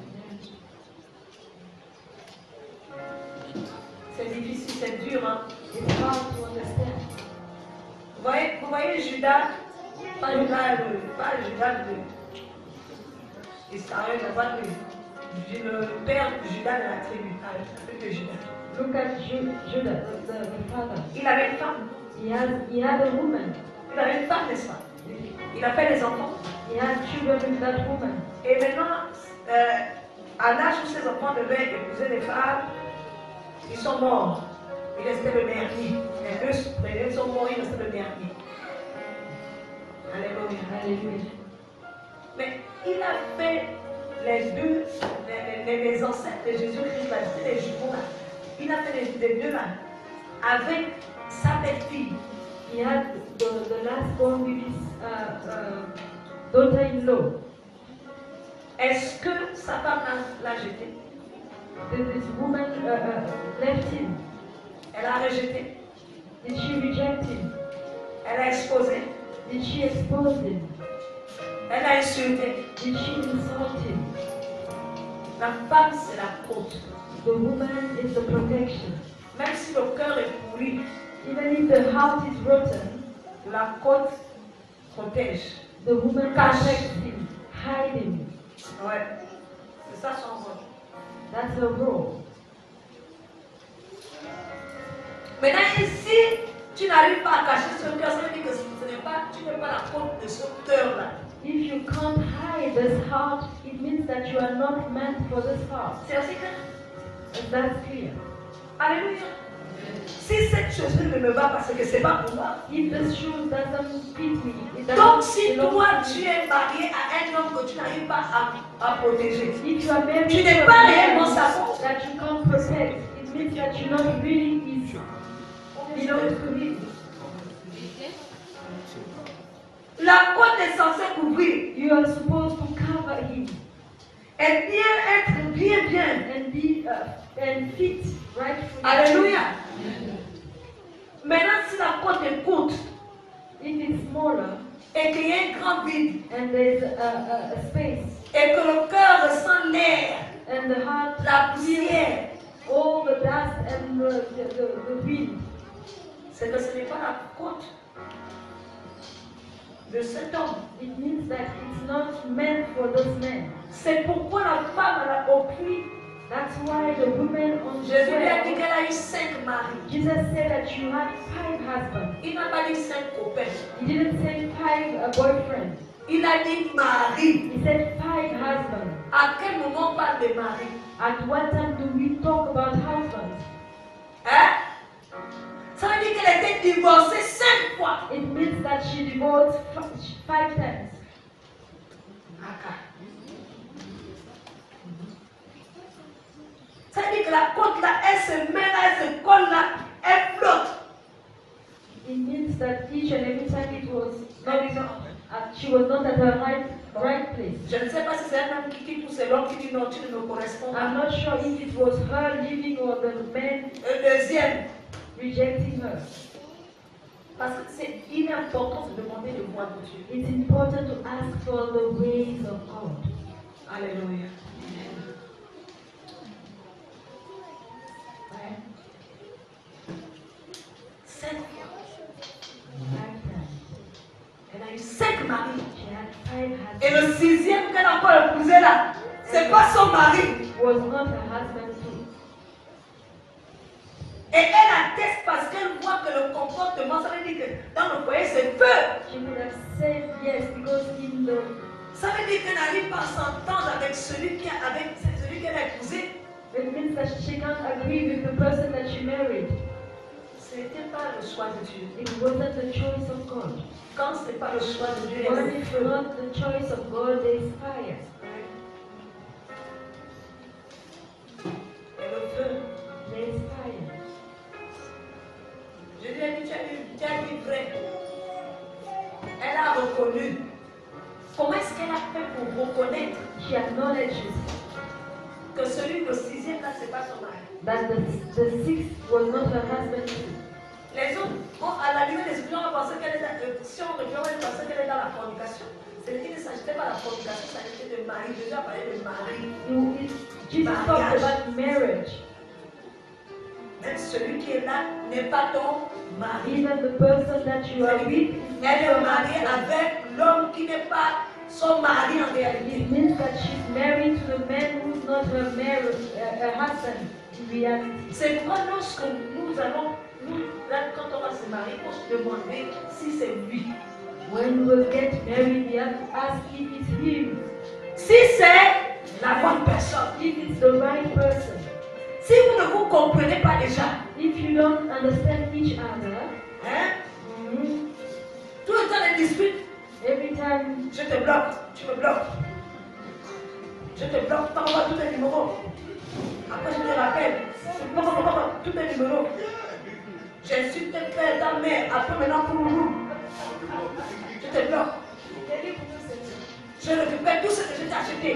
C'est difficile, c'est dur, hein? It's hard to understand. Vous voyez Judas, pas Judas de Israël, le père de Judas de la tribu, de Judas. Look at Judah, the father. Il avait une femme. He had a woman. Il avait une femme, n'est-ce pas? Il a fait des enfants. He had children with that woman. Et maintenant, à l'âge où ses enfants devaient épouser des femmes, ils sont morts. Il restait le dernier. Les deux sont morts, il restait le dernier. Alléluia. Hallelujah. Mais il a fait les deux, les ancêtres de Jésus-Christ, c'était les jumeaux là. Il a fait les deux là, avec sa belle-fille. He had the last born with his daughter-in-law. Est-ce que sa femme l'a jeté? This woman left him. Elle a rejeté. Did she reject him? Elle a exposé. Did she expose him? Elle a insulté. Did she insult him? La femme, c'est la côte. The woman is the protection. Même si le cœur est pourri, Even if the heart is rotten, la côte protège. the woman Cache. protects him, hide him. Ouais. C'est ça son rôle. That's her role. Maintenant, ici, tu n'arrives pas à cacher ce cœur, ça veut dire que tu n'es pas la côte de ce cœur-là. If you can't hide this heart, it means that you are not meant for this heart. C'est aussi clair. And that's clear. Alléluia. Si cette chose ne me va pas, parce que c'est pas pour moi. If this shoe doesn't fit me, it doesn't Donc, si belong toi, to tu me. es marié à un homme que tu n'arrives pas à protéger, If you are married tu to n'es a pas man réellement sa faute. that you can't protect, it means that you're not really his belongs to him. La côte est censée couvrir. You are supposed to cover him Et bien être bien. and be and fit rightfully. Alléluia. Maintenant, si la côte est courte If it's smaller et qu'il y a un grand vide and there's a space et que le cœur ressent l'air, and the heart la poussière, all the dust and the wind, c'est que ce n'est pas la côte de cet homme. it means that it's not meant for this man. C'est pourquoi la femme elle a opris. That's why the woman on Jésus lui a dit the qu'elle a eu 5 maris. Jesus said that you had 5 husbands. Il n'a pas dit 5 copains. He didn't say 5 boyfriends. Il a dit mari. He said 5 husbands. À quel moment on parle de mari? At what time do we talk about husbands? Hein? Ça veut dire qu'elle était divorcée 5 fois. It means that she divorced 5 times. Ça veut dire que la côte là, elle se met là, elle se colle là, elle flotte. It means that each and every time it was not, she was not at her right place. Je ne sais pas si c'est un homme qui quitte ou c'est l'homme qui dit non, tu ne me corresponds I'm pas. not sure if it was her leaving or the man Deuxième, rejecting her. parce que c'est important de demander le voix de Dieu. It's important to ask for the ways of God. Alléluia. maris. She had 5 husbands. Et le 6e qu'elle a encore épousé là, c'est pas son mari. Was not her husband too. Et elle atteste parce qu'elle voit que le comportement, ça veut dire que dans le foyer c'est feu. She would have said yes because in the Ça veut dire qu'elle n'arrive pas à s'entendre avec celui qu'elle a épousé. it means that she can't agree with the person that she married. Ce n'était pas le choix de Dieu. It wasn't the choice of God. Quand ce n'est pas le choix de Dieu, il y a When le it's feu. not the choice of God, there is fire. Et le feu. There is fire. Je lui ai dit, tu as dit vrai. Elle a reconnu. Comment est-ce qu'elle a fait pour reconnaître She acknowledges que celui le 6e là, ce n'est pas son mari? that the 6th was not her husband too. Les autres, à la lumière des Écritures, on va penser qu'elle est dans, si on regarde, on va penser qu'elle est dans la fornication. Il ne s'agissait pas de la fornication, ça s'agissait de mari. Jésus a parlé de mari. Jesus talked about marriage. Même celui qui est là n'est pas ton mari. Even the person that you are with is not Elle your est mariée husband. avec l'homme qui n'est pas son mari en réalité. It means that she's married to the man who's not her husband in reality. C'est pourquoi lorsque nous allons, là, quand on va se marier, on se demander si c'est lui. When we get married, we have to ask if it's him, Si c'est la bonne personne. if it's the right person. Si vous ne vous comprenez pas déjà, If you don't understand each other, hein, tout le temps des disputes, every time je te bloque, tu me bloques. Je te bloque, t'envoies tous tes numéros. Après je te rappelle, tous tes numéros. J'insulte tes pères, ta mère, après maintenant pour nous. Je te bloque. Je récupère tout ce que je t'ai acheté.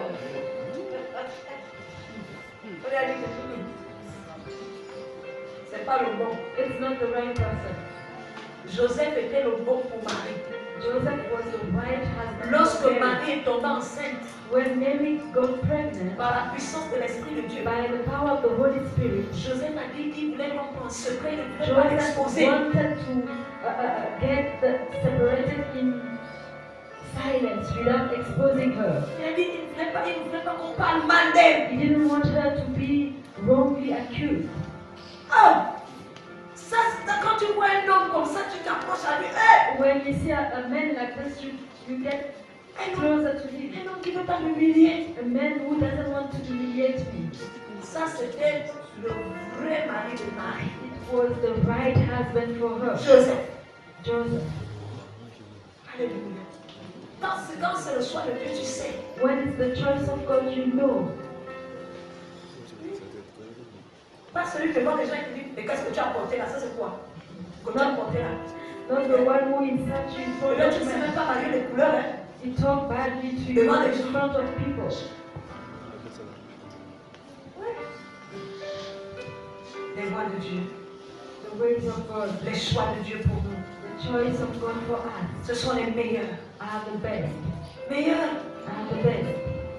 C'est pas le bon. it's not the right person. Joseph était le bon pour Marie. Joseph was the right husband. Lorsque for Mary. Marie est tombée enceinte When Mary got pregnant, par la puissance de l'Esprit de Dieu, by the power of the Holy Spirit, Joseph a dit qu'il voulait rompre en secret, il ne voulait pas Joseph l'exposer. wanted to separated in silence without exposing her. Il a dit qu'il ne voulait pas qu'on parle mal d'elle. He didn't want her to be wrongly accused. Oh! Ça, quand tu vois un homme comme ça, tu t'approches à lui. Hey! When you see a man like this, you get closer to him. Un homme qui ne veut pas m'humilier. A man who doesn't want to humiliate me. Ça, c'était le vrai mari de Marie. It was the right husband for her. Joseph. Joseph. Alléluia. Quand c'est le choix de Dieu, tu sais. When it's the choice of God, you know. Pas celui qui voit les gens qui disent, mais qu'est-ce que tu as porté là? Ça c'est quoi? Que tu as porté là? Not the one who insults you in front Et là, of tu ne sais men. même pas marier les couleurs. Hein? He talk badly to you Devant les in gens. front of people. Les voies de Dieu, The ways of God, les choix de Dieu pour nous, the choice of God for us ce sont les meilleurs. are the best. Meilleurs. Are the best.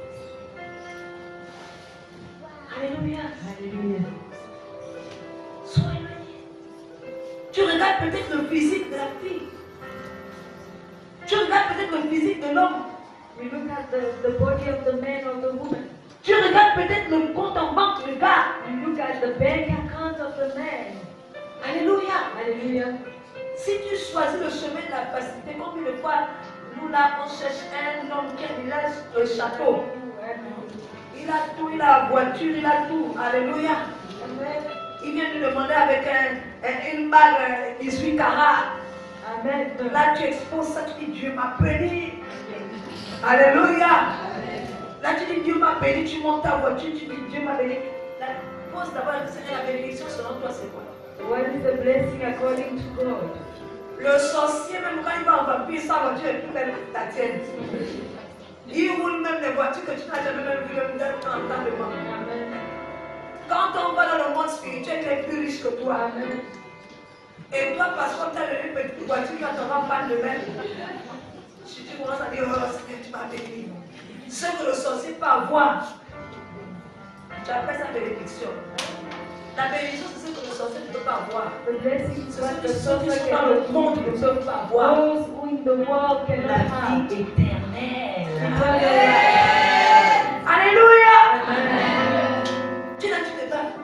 Alléluia. Hallelujah. Sois éloigné. Tu regardes peut-être le physique de la fille. Tu regardes peut-être le physique de l'homme. You look at the body of the man or the woman. Tu regardes peut-être le compte en banque du gars. You look at the bank account of the man. Alléluia. Hallelujah. Si tu choisis le chemin de la facilité, combien de fois nous là on cherche un homme qui a le château. Il a tout, il a la voiture, il a tout. Alléluia. Amen. Il vient nous demander avec une bague 18 carats. Amen. Là tu exposes ça, tu dis Dieu m'a béni. Alléluia. Là tu dis Dieu m'a béni, tu montes ta voiture, tu dis Dieu m'a béni. Là, pose d'abord Seigneur, la bénédiction selon toi c'est quoi? What is the blessing according to God? Le sorcier, même quand il va en vampire, sa voiture est plus belle que ta tienne. Il roule même les voitures que tu n'as jamais même vues même d'un temps de mort. Amen. Quand on va dans le monde spirituel, il est plus riche que toi. Amen. Et toi, parce qu'on t'a donné une petite voiture, quand on va pas de même, si tu commences à dire, oh Seigneur, tu m'as béni. Ce que le sorcier peut avoir, tu appelles ça bénédiction. La bénédiction, c'est ce que le sorcier ne peut pas avoir. The blessing is C'est what ce the que ceux qui sorcerer sont dans le cannot monde give. ne peuvent pas avoir. Those who in the world cannot La have. vie éternelle. Eternal Alléluia. life. Tu n'as tu te bats.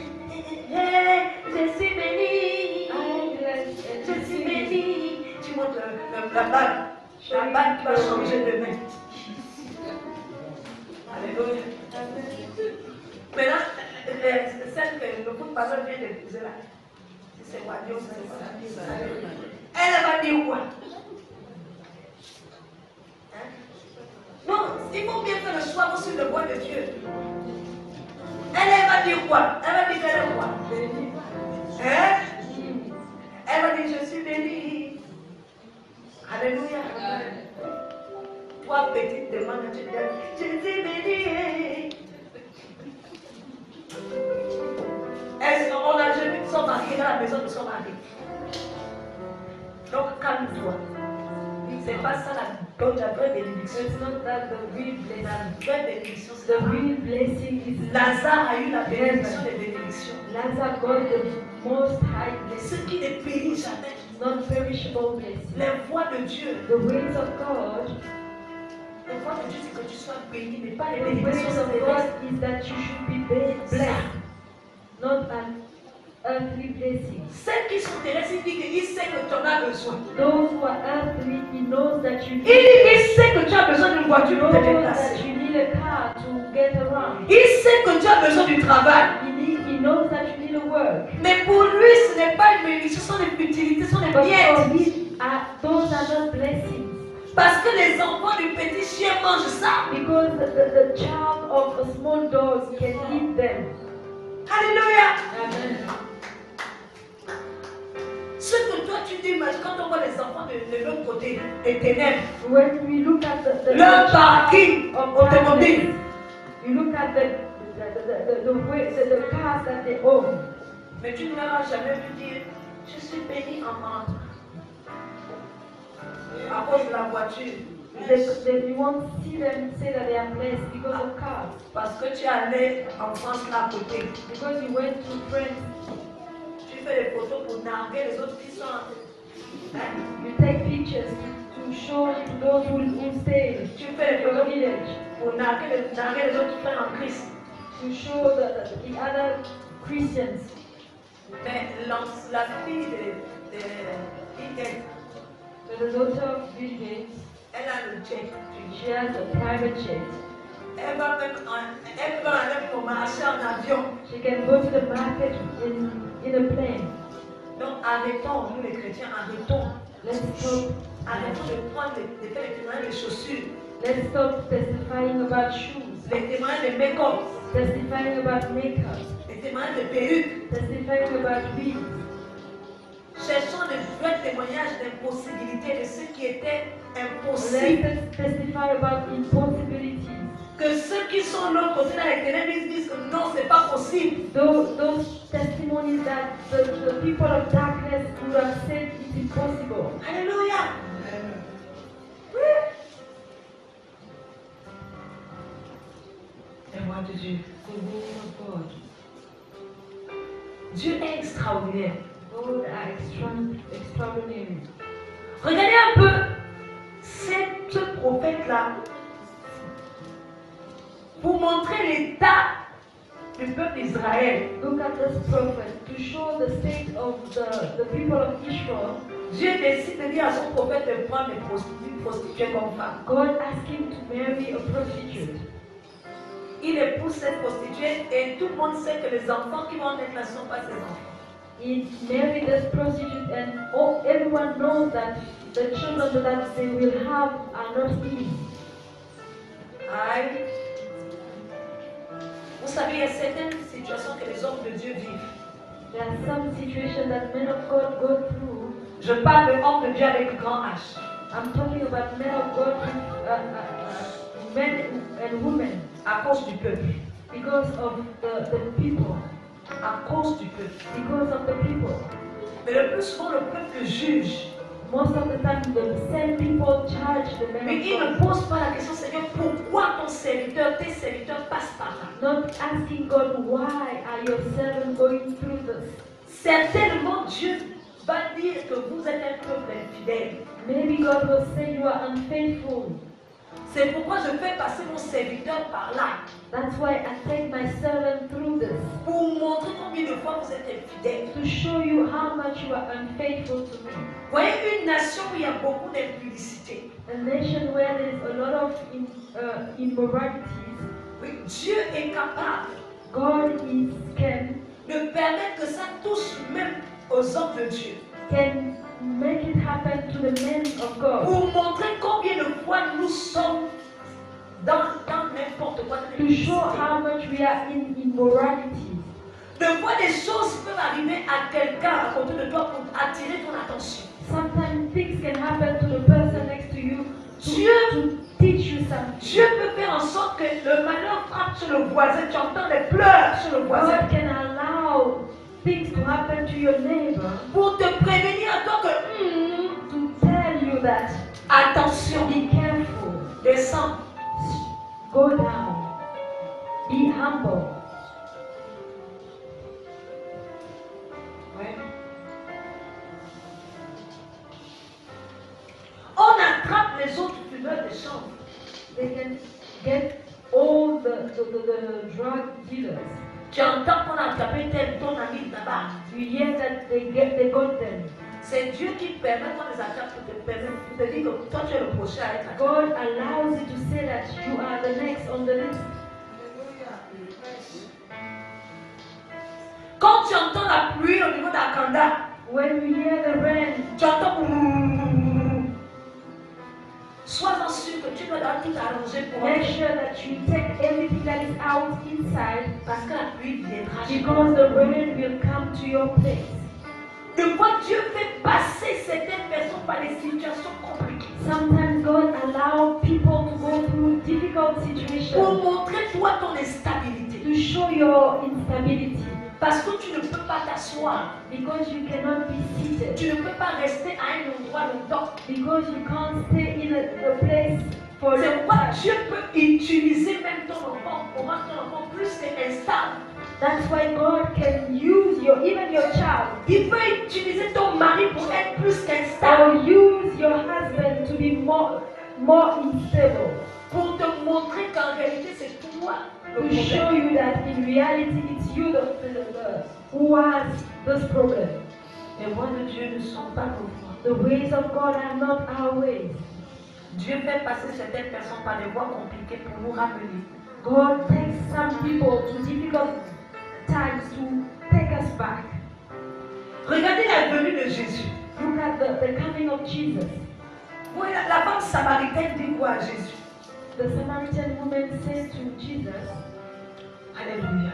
Je suis béni. Je suis béni. Tu montes la bague. La bague qui va changer de main. Alléluia. Maintenant, celle que le coup de pasteur vient d'épouser là, si c'est Wadio, c'est pas. Elle va dire quoi? Hein? Non, il faut bien faire le choix sur le voie de Dieu. Elle va dire quoi? Elle va dire qu'elle est quoi? Hein? Elle va dire je suis bénie. Alléluia. Toi, petite demande, tu dis je suis bénie. Est-ce qu'on a jamais vu son mari dans la maison de son mari? Donc calme-toi. C'est pas ça la vraie bénédiction. It's not that the real La blessing. vraie bénédiction, c'est The la real blessing is Lazare a eu la bénédiction des bénédictions. Lazarus got the most high Ce blessing, qui ne périt jamais. non-perishable blessing. Les voies de Dieu. The ways of God, Les voies de Dieu, c'est que tu sois béni, mais pas les the ways bénédictions of terrestres. God is that you should be blessed, not an earthly blessing. Celles qui sont terrestres, il dit qu'il sait que tu en as besoin. Those who are earthly, He knows that you Il dit qu'il sait que tu as besoin d'une He voiture pour knows te déplacer. that you need a car to get around. Il sait que tu as besoin du travail. He knows that you need a work. Mais pour lui, ce n'est pas une bénédiction, ce sont des futilités, ce sont des But for miettes. him, those are not blessings. Parce que les enfants du petit chien mangent ça. Because the child of a small dog can eat them. Alléluia. Amen. Ce que toi tu dis, quand on voit les enfants de l'autre côté, des ténèbres, When we look at the leur child parking of automobile, darkness, you look at the cars that they own. mais tu ne verras jamais lui dire, je suis béni en rentrant. À cause de la voiture. You won't see them say that they are blessed because of cars. Parce que tu es allé en France là à côté. Because you went to France, Tu fais des photos pour narguer les autres qui sont. Hein? you take pictures to show to those who stay Tu fais des in your photos village, pour narguer les autres frères en Christ. to show the other Christians. Mais la fille de Eden, So the daughter of Bill Gates, elle a le jet. she has a private jet. Elle va aller pour marcher en avion. She can go to the market in a plane. Donc arrêtons, nous les chrétiens, arrêtons. Let's stop. Arrêtons de prendre de faire les témoignages des chaussures, Let's stop testifying about shoes, les témoignages des make-up, testifying about makeup, les témoignages des perruques. testifying about wigs. Cherchons de vrais témoignages d'impossibilité de ce qui était impossible. Let's testify about impossibilities. Que ceux qui sont de l'autre côté dans les ténèbres ils disent que non, c'est pas possible. Those testimonies that the people of darkness would have said it's impossible. Alléluia. Oui. Et moi de Dieu. The will of God. Dieu est extraordinaire. God are extraordinary. Regardez un peu ce prophète-là pour montrer l'état du peuple d'Israël. Look at this prophet to show the state of the people of Israel. Dieu décide de dire à son prophète de prendre une prostituée comme femme. God asked him to marry a prostitute. Il épouse cette prostituée et tout le monde sait que les enfants qui vont naître ne sont pas ses enfants. He married this prostitute, and everyone knows that the children that they will have are not his. Aïe. Vous savez, il y a certaines situations que les hommes de Dieu vivent. There are some situations that men of God go through. Je parle de hommes de Dieu avec grand H. I'm talking about men of God, men and women, À cause du peuple. because of the people. À cause du peuple. Because of the people. Mais le plus souvent, le peuple juge. most of the time the same people charge the Mais men il of ne God. pose pas la question, Seigneur, pourquoi ton serviteur, tes serviteurs passent par là? Not asking God, why are your servants going through this? Certainement, Dieu va dire que vous êtes un peuple infidèle. Maybe God will say you are unfaithful. C'est pourquoi je fais passer mon serviteur par là. That's why I take my servant through this. Pour vous montrer combien de fois vous êtes infidèle. To show you how much you are unfaithful to me. Vous voyez, une nation où il y a beaucoup d'impudicité. A nation where there is a lot of immoralities, Oui, Dieu est capable God can de permettre que ça touche même aux hommes de Dieu. make it happen to the men of God. Pour montrer combien de fois nous sommes dans n'importe quoi. To show how much we are in immorality. De fois, des choses peuvent arriver à quelqu'un à côté de toi pour attirer ton attention. Sometimes things can happen to the person next to you to teach you something. Dieu peut faire en sorte que le malheur frappe sur le voisin. Tu entends des pleurs sur le voisin. God can allow things to happen to your neighbor Pour te prévenir à toi que to tell you that attention, be careful, descends. go down, be humble. Ouais. On attrape les autres fumeurs de chanvre. They can get all the drug dealers. Tu entends qu'on a attrapé ton ami là-bas. You hear that they got them. C'est Dieu qui permet qu'on les attrape pour te dire que toi tu es le prochain à être attrapé. God allows you to say that you are the next on the list. Quand tu entends la pluie au niveau d'Akanda, When you hear the rain, tu entends. Sois-en sûr que tu dois tout arranger pour make entrer. sure that you take everything that is out inside, Parce que la pluie viendra chez toi. because the rain will come to your place. De quoi Dieu fait passer certaines personnes par des situations compliquées. Sometimes God allows people to go through difficult Pour situations montrer toi ton instabilité. to show your instability, Parce que tu ne peux pas t'asseoir. because you cannot be seated, Tu ne peux pas rester à un endroit longtemps. because you can't stay in a place for C'est long pourquoi time. Dieu peut utiliser même ton enfant pour rendre ton enfant plus instable. That's why God can use even your child, Il peut utiliser ton mari pour être plus instable. or use your husband to be more unstable, Pour te montrer qu'en réalité c'est toi le to show problème. you that in reality it's you who has this problem. Les voies de Dieu ne sont pas nos voies. The ways of God are not our ways. Dieu fait passer certaines personnes par des voies compliquées pour nous ramener. God takes some people to difficult times to take us back. Regardez la venue de Jésus. Look at the coming of Jesus. Oui, la femme samaritaine dit quoi à Jésus? The Samaritan woman says to Jesus, Alléluia.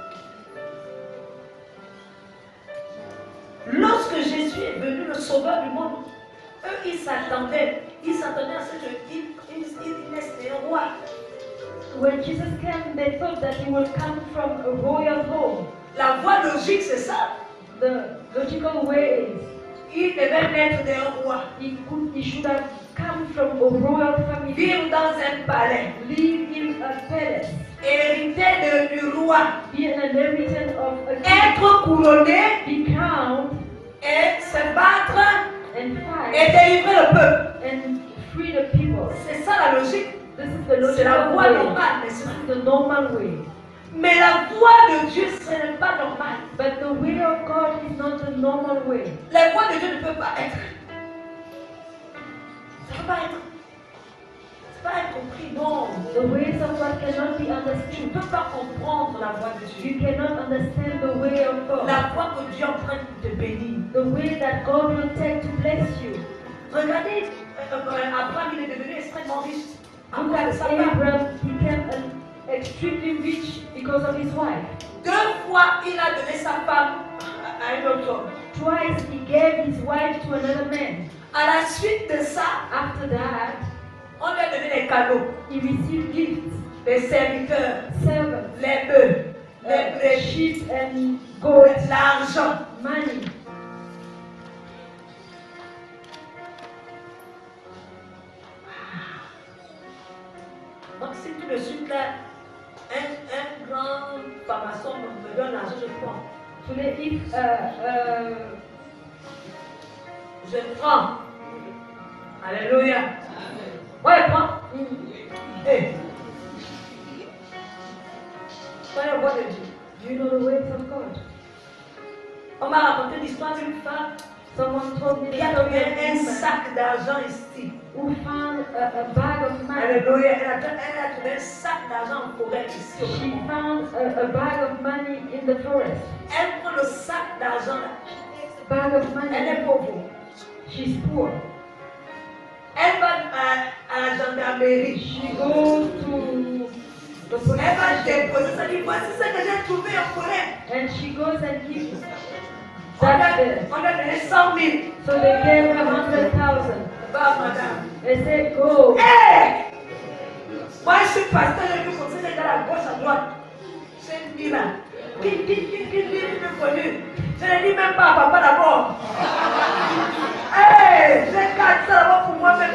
Lorsque Jésus est venu, le sauveur du monde, eux, ils s'attendaient à ce qu'il naisse un roi. when Jesus came, they thought that he would come from a royal home. La voie logique, c'est ça. The logical way is Il devait naître d'un roi, he should have come from a royal family, vivre dans un palais, live in a palace, hériter du roi, be an inhabitant of a king, être couronné be crowned et se battre and et fight délivrer le peuple. and free the people. C'est ça la logique. This is the C'est la logical voie way. normale, n'est-ce pas? This is the normal way. Mais la voie de Dieu, ce n'est pas normal. But the way of God is not the normal way. La voie de Dieu ne peut pas être. Ça ne peut pas être. Ça ne peut pas être compris. Non. The ways of God cannot be Tu ne understood. peux pas comprendre la voie de Dieu. You cannot understand the way of God. La voie que Dieu emprunte pour te bénir. The way that God will take to bless you. Regardez, Abraham, il est devenu extrêmement riche. À Look cause de at sa femme. Abraham, he became extremely rich because of his wife. 2 fois, il a donné sa femme à un autre homme. Twice he gave his wife to another man. À la suite de ça, After that, on lui a donné des cadeaux, he received gifts, des serviteurs, servants, les bœufs, les brebis, sheep and goats, l'argent. money. Donc si tout de suite là, un grand pharmacien me donne l'argent, je prends. Today, if Je prends. Alléluia. Ouais, prends. Hey. Soyez au bois de Dieu. do you know the ways of God? On m'a raconté l'histoire d'une femme Someone told me qui a the story trouvé of a un woman sac d'argent ici. who found a bag of money. Alléluia. Elle a trouvé un sac d'argent en forêt ici. She found a bag of money in the forest. Elle prend le sac d'argent là. Bag of Elle est money. pauvre. She's poor. Elle va à la gendarmerie. She goes to the police Elle va station déposer ça. Dit voici ce que j'ai trouvé en forêt. and she goes and gives On that there. a donné 100 000. So they gave her 100,000. Va madame. They said, go. Hey! Moi je suis pasteur, je peux conseiller dans la gauche à droite. C'est une vie là. Qui me connu? Je ne dis même pas à papa d'abord. Hey! Je garde ça d'abord pour moi-même.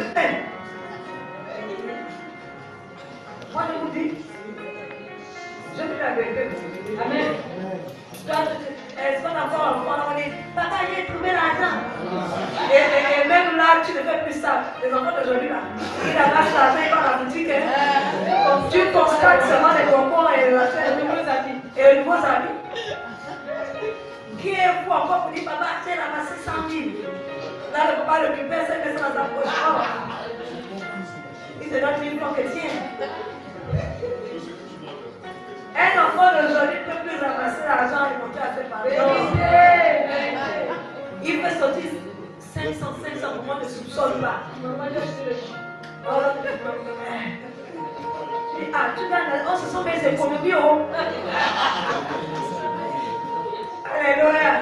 Moi je vous dis, je dis la vérité. Amen. Est-ce qu'on a encore enfant, on dit, papa, j'ai trouvé l'argent. Et même là, tu ne fais plus ça. Les enfants d'aujourd'hui, là, ils amassent l'argent, ils vont à la boutique. Tu constates seulement les concours et les nouveaux habits. Et les nouveaux habits. Qui est vous encore pour dire, papa, tu as ramassé 100 000. Là, le papa le récupère, c'est que ça dans sa poche. Il te donne 1000 francs chrétiens. Un enfant d'aujourd'hui ne peut plus ramasser l'argent et monter à ses parents. Il peut sortir 500 pour moi, ne soupçonne pas. Ah, tu gagnes, oh, ce sont mes économies. Oh. Alléluia.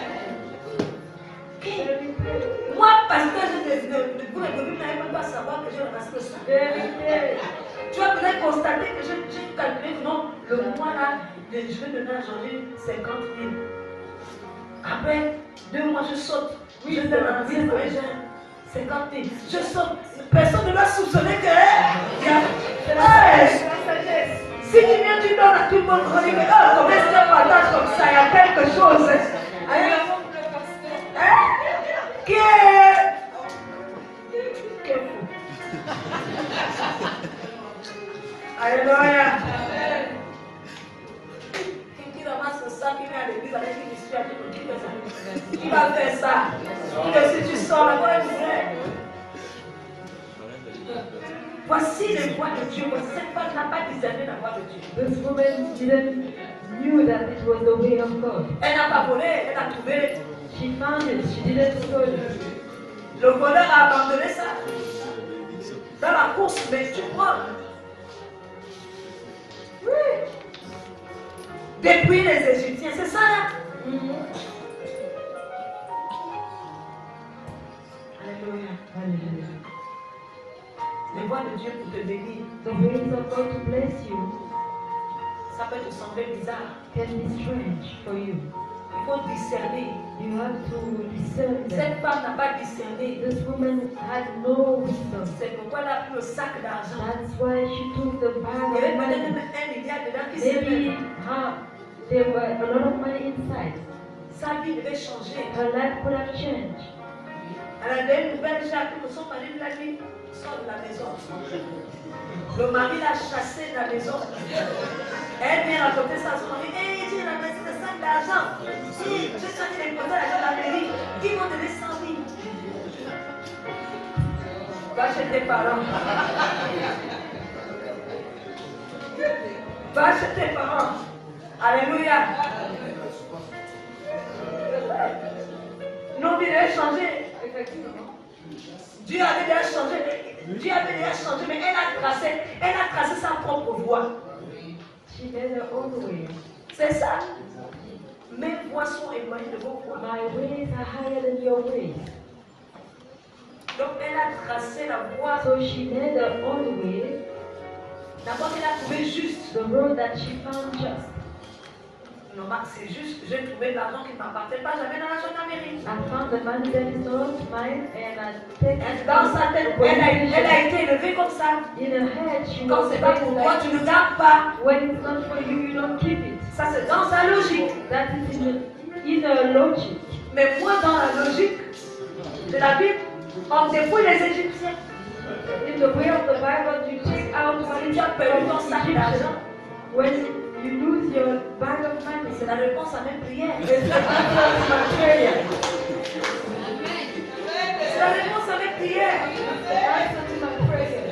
Moi, pasteur, vous n'avez même pas savoir que j'ai ramassé le sac. Tu vas peut-être constater que j'ai calculé que non, le mois là, je vais donner à Jean-Louis 50 000. Après 2 mois, je saute. Oui, je donne à 50 000. Je saute. Personne ne va soupçonner que. Si tu viens, tu donnes à tout le monde, on dit, mais oh, comment est-ce qu'un partage comme ça, il y a quelque chose. Qui est fou? Alléluia. Qui ramasse le sac, qui vient à l'église avec une histoire, qui fait ça? Qui va faire ça? Que si tu sors là, quoi, voici les voies de Dieu. Cette femme n'a pas discerné la voie de Dieu. This woman didn't knew that it was the way of God. Elle n'a pas volé, elle a trouvé. She found it. She didn't steal it. Le voleur a abandonné ça dans la course, mais tu crois? Oui. Depuis les Égyptiens, c'est ça là? Alléluia. Hallelujah. Les voies de Dieu pour te bénir, The ways of God to bless you ça peut te sembler bizarre. can be strange for you. Il faut discerner. You have to discern them. Cette femme n'a pas discerné. This woman had no wisdom. C'est pourquoi elle a pris le sac d'argent. That's why she took the bag Il y avait of peut-être money. même 1 milliard dedans qui s'est Maybe mis. there were a lot of money inside. Sa vie devait changer. Her life could have changed. Elle a une nouvelle, j'ai appris que son mari l'a dit, sort de la maison. Le mari l'a chassé de la maison. Elle vient raconter ça à son mari. Hé, tu as ramassé le sac d'argent. Si, je suis allé déposer l'argent à la mairie. Ils m'ont donné 100 000. Va chez tes parents. Va chez tes parents. Alléluia. Nos vies devaient changer. Dieu avait déjà changé, mais elle a tracé sa propre voie. She made her own way. C'est ça. Mes voies sont éloignées de vos voies. My ways are higher than your ways. Donc elle a tracé la voie. So she made her own way, D'abord, elle a trouvé juste. the road that she found just. normal, c'est juste, j'ai trouvé de l'argent qui ne m'appartient pas, j'avais dans la zone d'Amérique. I found the money that is not mine and I take it. Dans sa tête, elle a été élevée comme ça. In her head, she Quand was c'est pas pour raised toi, like, tu ne gardes pas. when it's not for you, you don't keep it. Ça, c'est dans sa logique. That is in her logic. Mais moi, dans la logique de la Bible, on dépouille les Égyptiens. In the way of the Bible, you take out money Tu as perdu ton from sac Egyptian. d'argent. When you lose your bag of money, C'est la réponse à mes prières. it's the answer to my prayer. C'est la réponse à mes prières. It's the answer to my prayer.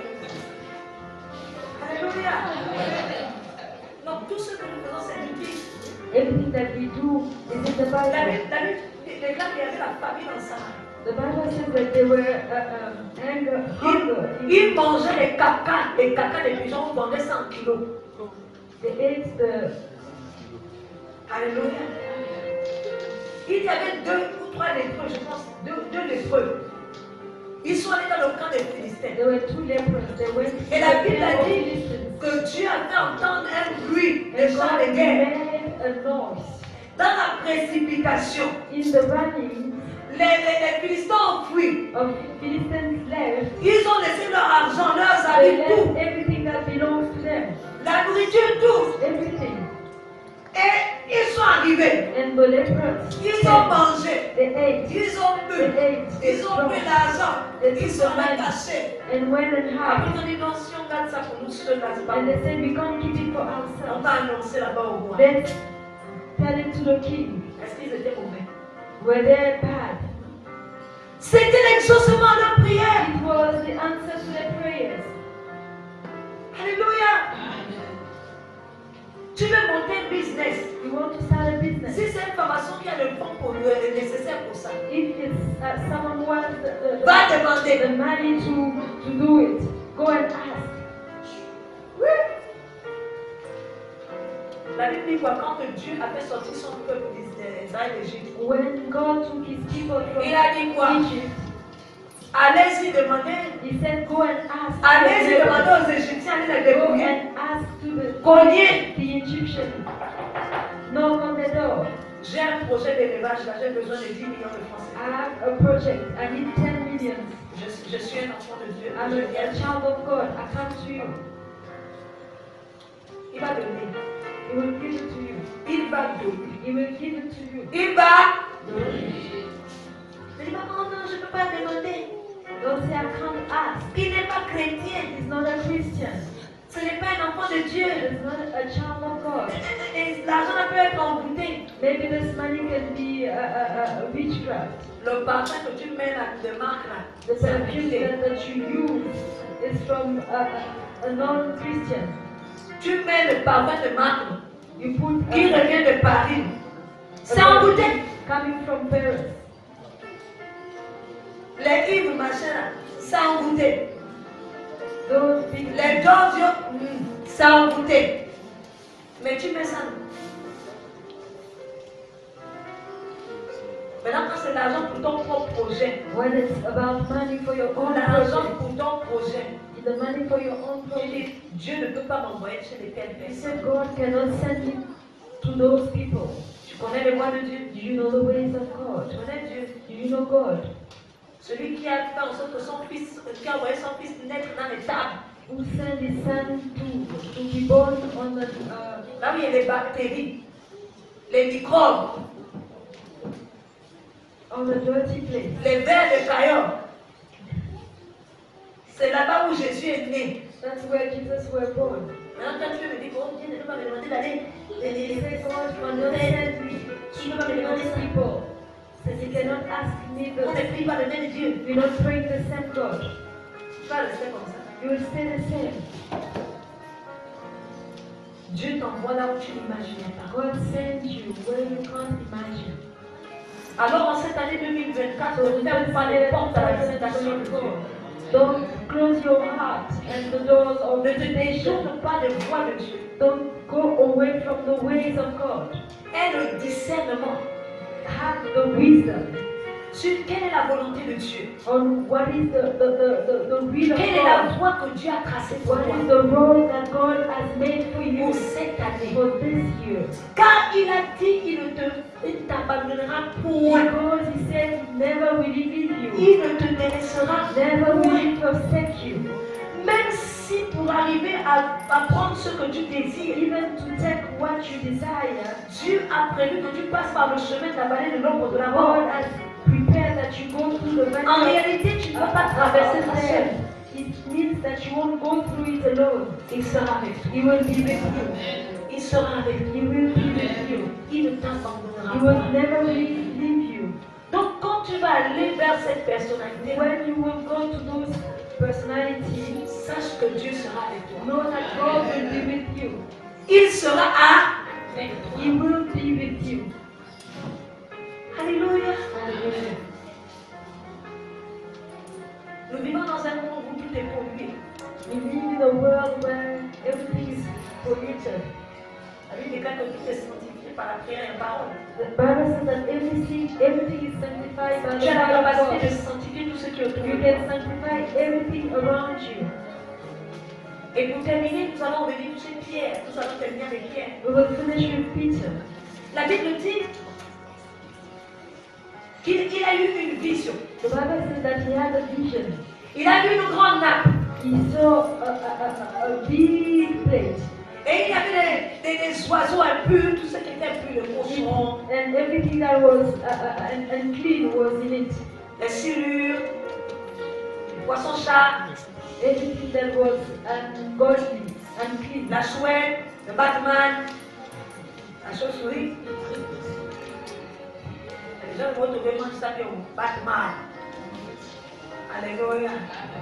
Alléluia. Donc tout ce que nous faisons, c'est du Bible. Everything that we do is in the La Bible. Bible déclare qu'il y avait la famine en Samarie. The Bible says that there were hunger. Ils mangeaient les cacas des pigeons, on vendait 100 kilos. They ate the. Alléluia. Il y avait 2 ou 3 lépreux, je pense, deux lépreux. Ils sont allés dans le camp des Philistins. There were 2 lepers. They went to Et la the Bible camp a of dit Philistines. que Dieu a fait entendre un bruit, des And chants God de guerre. made a noise. Dans la précipitation, In the running les Philistins ont fui. of Philistines left, Ils ont laissé leur argent, leurs they habits, tout. left everything that belongs to them. La nourriture, tout. Everything. Et ils sont arrivés. And the lepers, Ils ont mangé. they ate. Ils ont They bu. ate. Ils ont pris l'argent. Ils sont cachés. And went and Après, hid. on dit non, si on garde ça pour nous, si on ne garde pas, And they said, we can't keep it for on ourselves. va annoncer là-bas au roi. Let's tell it to the king. Est-ce qu'ils étaient mauvais? Were they bad? C'était l'exaucement de leur prière. It was the answer to their prayers. Alléluia. Tu veux monter un business. You want to start a business. Si c'est une formation qui a le fonds pour le nécessaire pour ça, If it's someone wants va demander. the money to do it, go and ask. Oui. La Bible dit quoi? Quand Dieu a fait sortir son peuple d'Israël d'Égypte, When God took his people from il a dit quoi? Egypt, Allez-y demander. he said, go and ask. Allez-y demander aux Égyptiens, allez les Go débrouiller. and ask to Cognez. the Egyptian. Knock on the door. J'ai un projet d'élevage, là, j'ai besoin de 10 millions de francs. I have a project. I need 10 million. Je suis un enfant de Dieu. I'm Je a viens. child of God. I come to you. Il va donner. He will give it to you. Il va donner. He will give it to you. Il va donner. Je dis, maman, non, je ne peux pas demander. Don't say I can't ask. Il n'est pas chrétien. He's not a Christian. Ce n'est pas un enfant de Dieu. He's not a child of God. Et l'argent peut être embouté. Maybe this money can be a witchcraft. Le parfum que tu mets là, de marque là, The c'est un perfume putain. that you use is from a non-Christian. Tu mets le parfum de marque You put qui revient de Paris. C'est embouté. coming from Paris. Les Yves, machin là, c'est embouté. Those big Les Giorgio, c'est embouté. Mais tu mets ça. Maintenant, quand c'est l'argent pour ton propre projet, when it's about money for your own l'argent project, pour ton projet, the money for your own il project. dit, Dieu ne peut pas m'envoyer chez les telles He personnes. said God cannot send me to those people. Tu connais les voies de Dieu? Do you know the ways of God? Tu connais Dieu? Do you know God? Celui qui a fait en sorte que son fils, qui a envoyé son fils naître dans les tables, Who sent his son to be born on the là où il y a les bactéries, les microbes, dirty place? les vers de caillot. C'est là-bas où Jésus est né. That's where Jesus was born. Maintenant, toi, tu peux me dire, oh, Dieu ne peut pas me demander d'aller. He said God cannot send me Tu ne peux pas me to demander those ça. people. He cannot ask me On ne the. prie pas le même Dieu. We don't pray the same God. Tu vas rester comme ça. You will stay the same. Dieu t'envoie là où tu n'imaginais pas. God sends you where you can't imagine. Alors, en cette année 2024, ne ferme pas les portes à la visitation de Dieu. Don't close your heart and the doors of Ne te visitation. détourne pas des voies de Dieu. Don't go away from the ways of God. Aie le discernement. Have the wisdom. sur quelle est la volonté de Dieu. on what is the will of Quelle est la God. voie que Dieu a tracée pour What toi is the road that God has made for you pour cette année. for this year? Car il a dit qu'il ne t'abandonnera point. Because He said, never will He leave you, Il ne te délaissera never will point. He forsake you. Même si pour arriver à prendre ce que tu désires, Even to take what you desire, Dieu a prévu que tu passes par le chemin de la vallée de l'ombre de la mort. God has prepared that you go through the valley En of réalité, tu ne vas pas traverser ça seul. death. It means that you won't go through it alone. Il sera avec toi. He will be with you. Il sera avec toi. He will be with you. Il ne He t'abandonnera will pas. never leave you. Donc quand tu vas aller vers cette personnalité, When you will go to those personalities, sache que Dieu sera avec toi. know that God will be with you. Il sera avec toi. He will be with you. Alléluia. Hallelujah. Nous vivons dans un monde où tout est pollué. We live in a world where everything is polluted. La Bible déclare que tout est sanctifié par la prière et la parole. The Bible says that everything is sanctified by Tu the as la word of capacité de God. sanctifier tout ce qui est autour You de can toi. sanctify everything around you. Et pour terminer, nous allons venir toucher Pierre. Nous allons terminer avec Pierre. We will finish with Peter. La Bible dit qu'il a eu une vision. The Bible says that he had a vision. Il a vu une grande nappe. He saw a big plate. Et il y avait des oiseaux impurs, tout ce qui était impur, le cochon, And everything that was unclean was in it. les silures, les poissons-chats, Everything that was ungodly, unclean. la chouette, le Batman, la chauve-souris. Les gens vont trouver moi ça que Batman. Alléluia.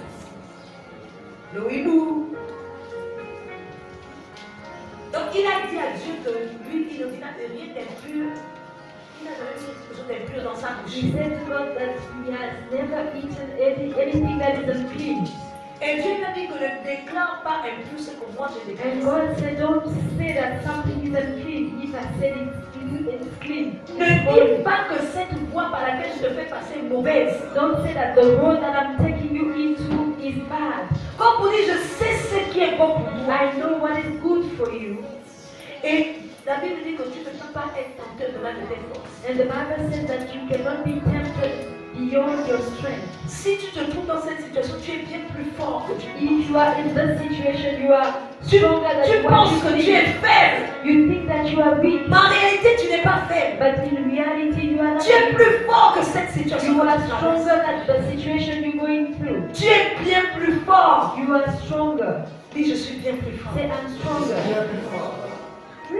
Le hibou. Donc il a dit à Dieu que lui, il n'a rien d'impur. Il n'a jamais mis quelque chose d'impur dans sa bouche. He said to God that he has never eaten anything that is unclean. Et Dieu lui a dit que ne déclare pas impur ce que moi je déclare. And God said, don't say that something is unclean if I said it's clean. Ne dis pas que cette voie par laquelle je te fais passer est mauvaise. Don't say that the road that I'm taking you into is bad. Comme pour dire, je sais ce qui est bon pour toi. I know what is good for you. Et la Bible dit que tu ne peux pas être tenté devant de tes forces. And the Bible says that you cannot be tempted beyond your strength. Si tu te trouves dans cette situation, tu es bien plus fort que tu If you are in this situation, you are Tu stronger than what penses you que tu es think. faible. You think that you are weak, Mais en réalité, tu n'es pas faible. but in reality, you are not Tu es weak. plus fort que cette situation. You que are tu traverses. stronger than the situation you're going through. Tu es bien plus fort. You are stronger. Dis, je suis bien plus fort. Say, I'm stronger. Oui.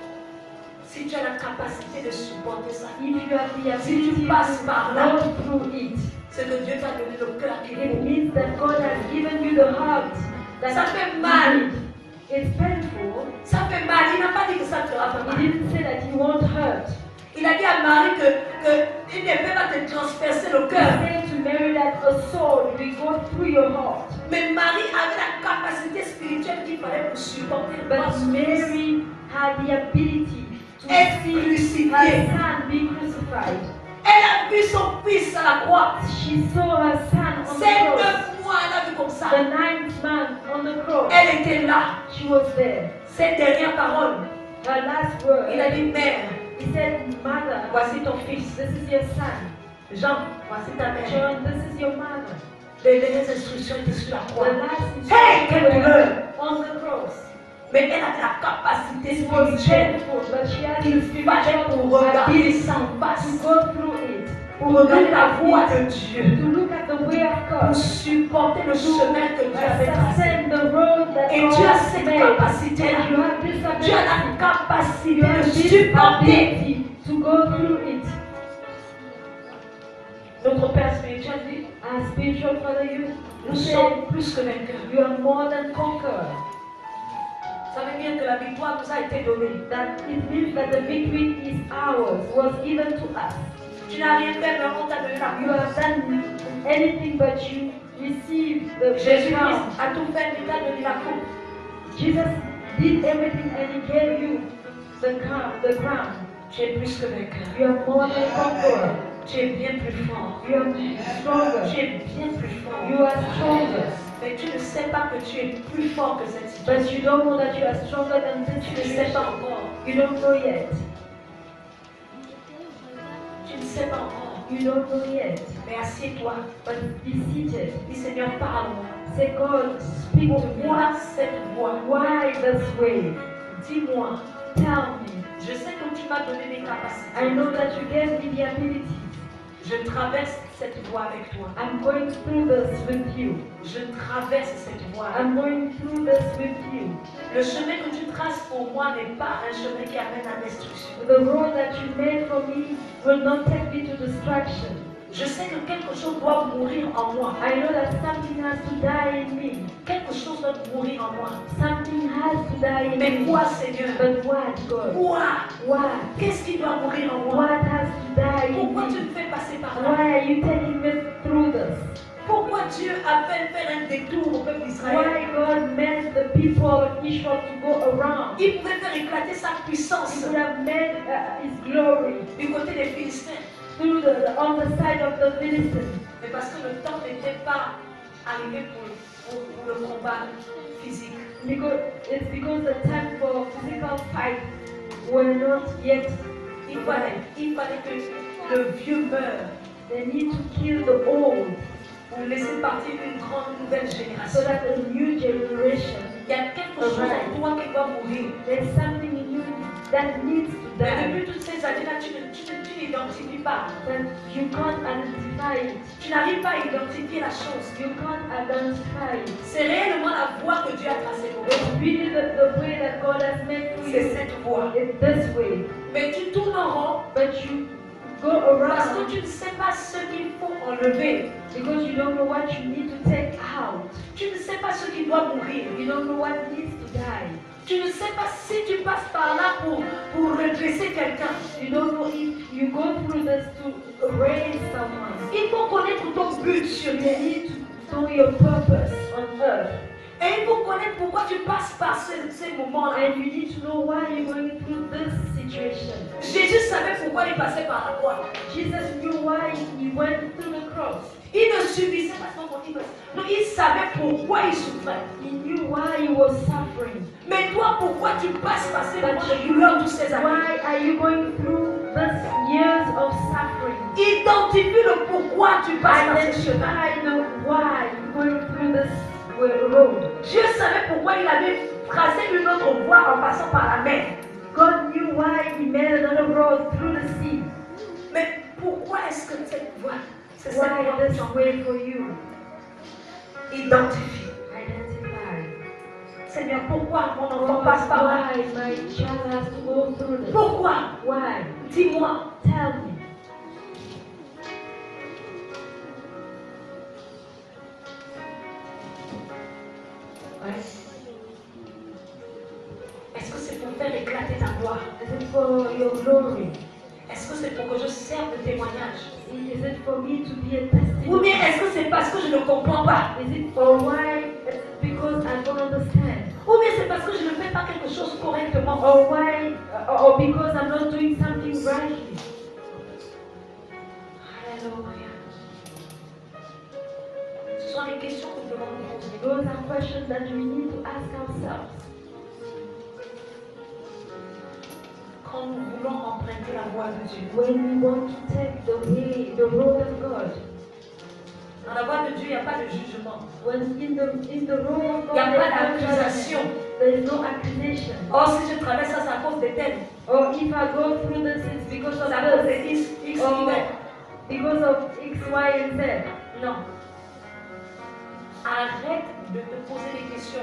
Si tu as la capacité de supporter ça, If you have the si ability tu to passes par là, go through it, c'est que Dieu t'a donné le cœur qui it est. means that God has given you the heart that Ça fait you mal. need. It's painful. Ça fait mal. Il n'a pas dit que ça te fera pas He mal. didn't say that he won't hurt. Il a dit à Marie que une épée va te transpercer le He cœur. said to Mary that a sword will go through your heart. Mais Marie avait la capacité spirituelle qu'il fallait pour supporter le But cross. Mary had the ability to Être see her crucifié. son be crucified. Elle a vu son fils à la croix. She saw her son on the C'est cross. 9 mois, elle a vu comme ça. The 9th month on the cross. Elle était là. She was there. Cette dernière parole, Her last word. il a dit, mère, He said, Mother, voici ton fils. this is your son. Jean, voici ta mère. John, this is your mother. Les dernières instructions étaient sur la croix. The last Hey, instruction quelle douleur! on the cross. Mais elle a la capacité It was spirituelle painful, but she had qu'il the fallait pour spiritual regarder ability sans to face, go through it, pour regarder la voie de Dieu, to look at the way of pour God, supporter le to chemin que Dieu avait tracé. ascend the road that Et God tu as has cette made. capacité-là. And you have this Tu as la ability. capacité You have de this supporter. ability to go through it. Notre Père spirituel dit, As spiritual Father, nous you say sommes plus que vainqueurs. you are more than conquerors. Ça veut dire que la victoire nous a été donnée. That it means that the victory is ours, was given to us. Tu n'as rien fait, mais on t'a donné la You have done anything but you receive the Jésus-Christ crown. a tout fait, il t'a donné la coupe. Jesus did everything and he gave you the crown. Tu es plus que vainqueur. You are more than conqueror. Tu es bien plus fort. You are stronger. Tu es bien plus fort. You are stronger. Mais tu ne sais pas que tu es plus fort que cette situation. But you don't know that you are stronger than this Tu ne sais situation. pas encore. You don't know yet. Tu ne sais pas encore. You don't know yet. Mais assieds-toi. But be seated. Dis Seigneur, parle-moi. Say, God, speak to me. Pourquoi cette voix? Why this way? Dis-moi. Tell me. Je sais que tu m'as donné des capacités. I know that you gave me the abilities. Je traverse cette voie avec toi. I'm going through this with you. Je traverse cette voie. I'm going through this with you. Le chemin que tu traces pour moi n'est pas un chemin qui amène à destruction. The road that you made for me will not take me to destruction. Je sais que quelque chose doit mourir en moi. I know that something has to die in me. Quelque chose doit mourir en moi. Something has to die in Mais me. quoi, Seigneur? But what, God? Quoi? What? Qu'est-ce qui doit mourir en moi? What has to die in Pourquoi tu me? me fais passer par là? Why are you taking me through this? Pourquoi Dieu a fait faire un détour au peuple d'Israël? Why God made the people of Israel to go around? Il pouvait faire éclater sa He puissance could have made His glory du côté des Philistins. through on the side of the Philistines. Mais parce que le temps n'était pas arrivé pour le combat physique. It's because the time for physical fight were not yet. Il fallait que le vieux meure They need to kill the old pour laisser partir une grande nouvelle so génération. that a new generation. Il y a quelque chose en toi qui doit mourir. There's something in you that needs to Mais die. depuis toutes ces années-là, tu n'identifies pas. But you can't identify it. Tu n'arrives pas à identifier la chose. You can't identify it. C'est réellement la voie que Dieu a tracée pour It's toi. really the way that God has made for C'est you. cette voie. It's this way. Mais tu tournes en rond But you go parce que around tu ne sais pas ce qu'il faut enlever. because you don't know what you need to take out. Tu ne sais pas ce qui doit mourir. You don't know what needs to die. Tu ne sais pas si tu passes par là pour redresser quelqu'un. You don't know if you go through this to raise someone. Il faut connaître ton but sur You terre. need to know your purpose on earth. Et il faut connaître pourquoi tu passes par ces moments-là. And you need to know why you're going through this situation. Jésus savait pourquoi il passait par la croix. Jesus knew why he went through the cross. Il ne subissait pas son motif. Non, il savait pourquoi il souffrait. He knew why he was suffering. Mais toi, pourquoi tu passes par ces moments But de douleur toutes ces années? why are you going through these years of suffering? Identifie le pourquoi tu passes par ce chemin. Identify the why you're going through this road. Dieu savait pourquoi il avait tracé une autre voie en passant par la mer. God knew why he made another road through the sea. Mais pourquoi est-ce que cette voie, c'est cette Why voie que this tu way for you? identifies? Identify. Seigneur, pourquoi mon enfant passe par là? Why my child has to go through this? Pourquoi? Why? Dis-moi. Tell me. Ouais. Est-ce que c'est pour faire éclater ta gloire? Is it for your glory? Est-ce que c'est pour que je serve de témoignage? Is it for me to be a Ou testimony? bien est-ce que c'est parce que je ne comprends pas? Is it for why? Is it because I don't understand? Ou bien c'est parce que je ne fais pas quelque chose correctement? Or why? Or because I'm not doing something rightly? Alléluia. Ce sont les questions que nous devons nous poser. Those are questions that we need to ask ourselves. Quand nous voulons emprunter la voie de Dieu. When we want to take the way, the road of God. Dans la voie de Dieu, il n'y a pas de jugement. When in the road of Il n'y a God, pas d'accusation. there is no accusation. Oh, si je traverse ça, c'est à cause de tel. Or if I go through this, it's because of C'est à cause this. de X, X, Or Y. because of X, Y, and Z. Non. Arrête de te poser des questions.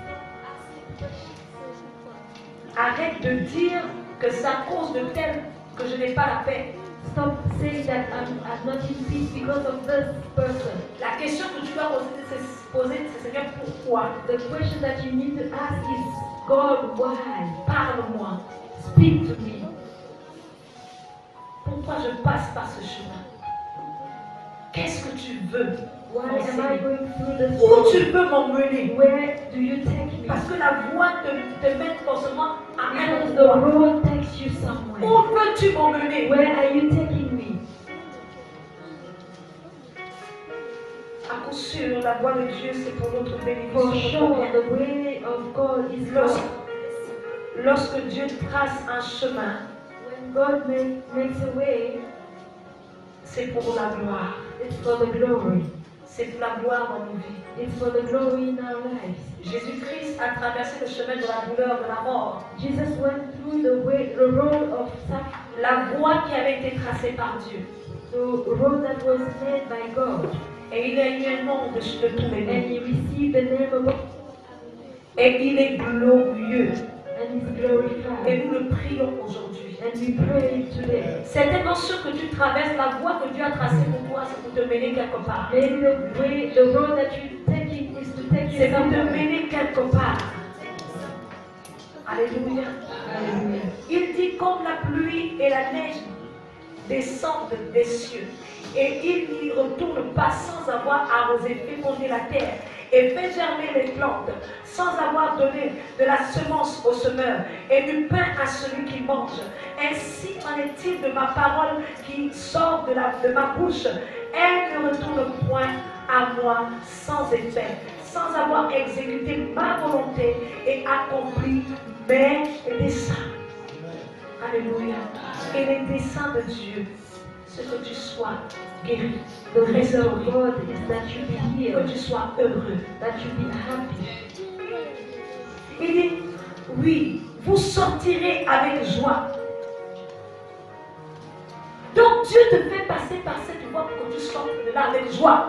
Arrête de dire que c'est à cause de tel que je n'ai pas la paix. Stop saying that I'm not in peace because of this person. La question que tu dois poser, c'est Seigneur, pourquoi? The question that you need to ask is, God, why? Parle-moi. Speak to me. Pourquoi je passe par ce chemin? Qu'est-ce que tu veux? Why am I going through this Où road? tu veux m'emmener? Where do you take me? Parce que la voie te mène forcément à un Because the endroit. road takes you somewhere. Où veux-tu m'emmener? Where are you taking me? À coup sûr, la voie de Dieu, c'est pour notre For bénédiction. sure, the way of God is good. Lorsque Dieu trace un chemin, When God makes a way, c'est pour la gloire. it's for the glory. C'est pour la gloire dans nos vies. It's for the glory in our lives. Jésus-Christ a traversé le chemin de la douleur, de la mort. Jesus went through the road of suffering, La voie qui avait été tracée par Dieu. the road that was made by God, Et il a eu un nom de tous les and noms. he received the name of God, Et il est glorieux. and he's Et glorified. nous le prions aujourd'hui. And we pray today. Certainement sûr que tu traverses la voie que Dieu a tracée pour toi, c'est pour te mener quelque part. Maybe the road that you're taking is to take C'est you pour te somewhere. mener quelque part. Alléluia. Hallelujah. Il dit comme la pluie et la neige descendent des cieux. Et il n'y retourne pas sans avoir arrosé, fécondé la terre et fait germer les plantes, sans avoir donné de la semence au semeur et du pain à celui qui mange. Ainsi en est-il de ma parole qui sort de ma bouche. Elle ne retourne point à moi sans effet, sans avoir exécuté ma volonté et accompli mes desseins. Alléluia. Et les desseins de Dieu, c'est que tu sois guéri, The will of restauré, God is that you be que healed, tu sois heureux. that you be happy. Il dit, oui, vous sortirez avec joie. Donc Dieu te fait passer par cette voie pour que tu sortes de là avec joie.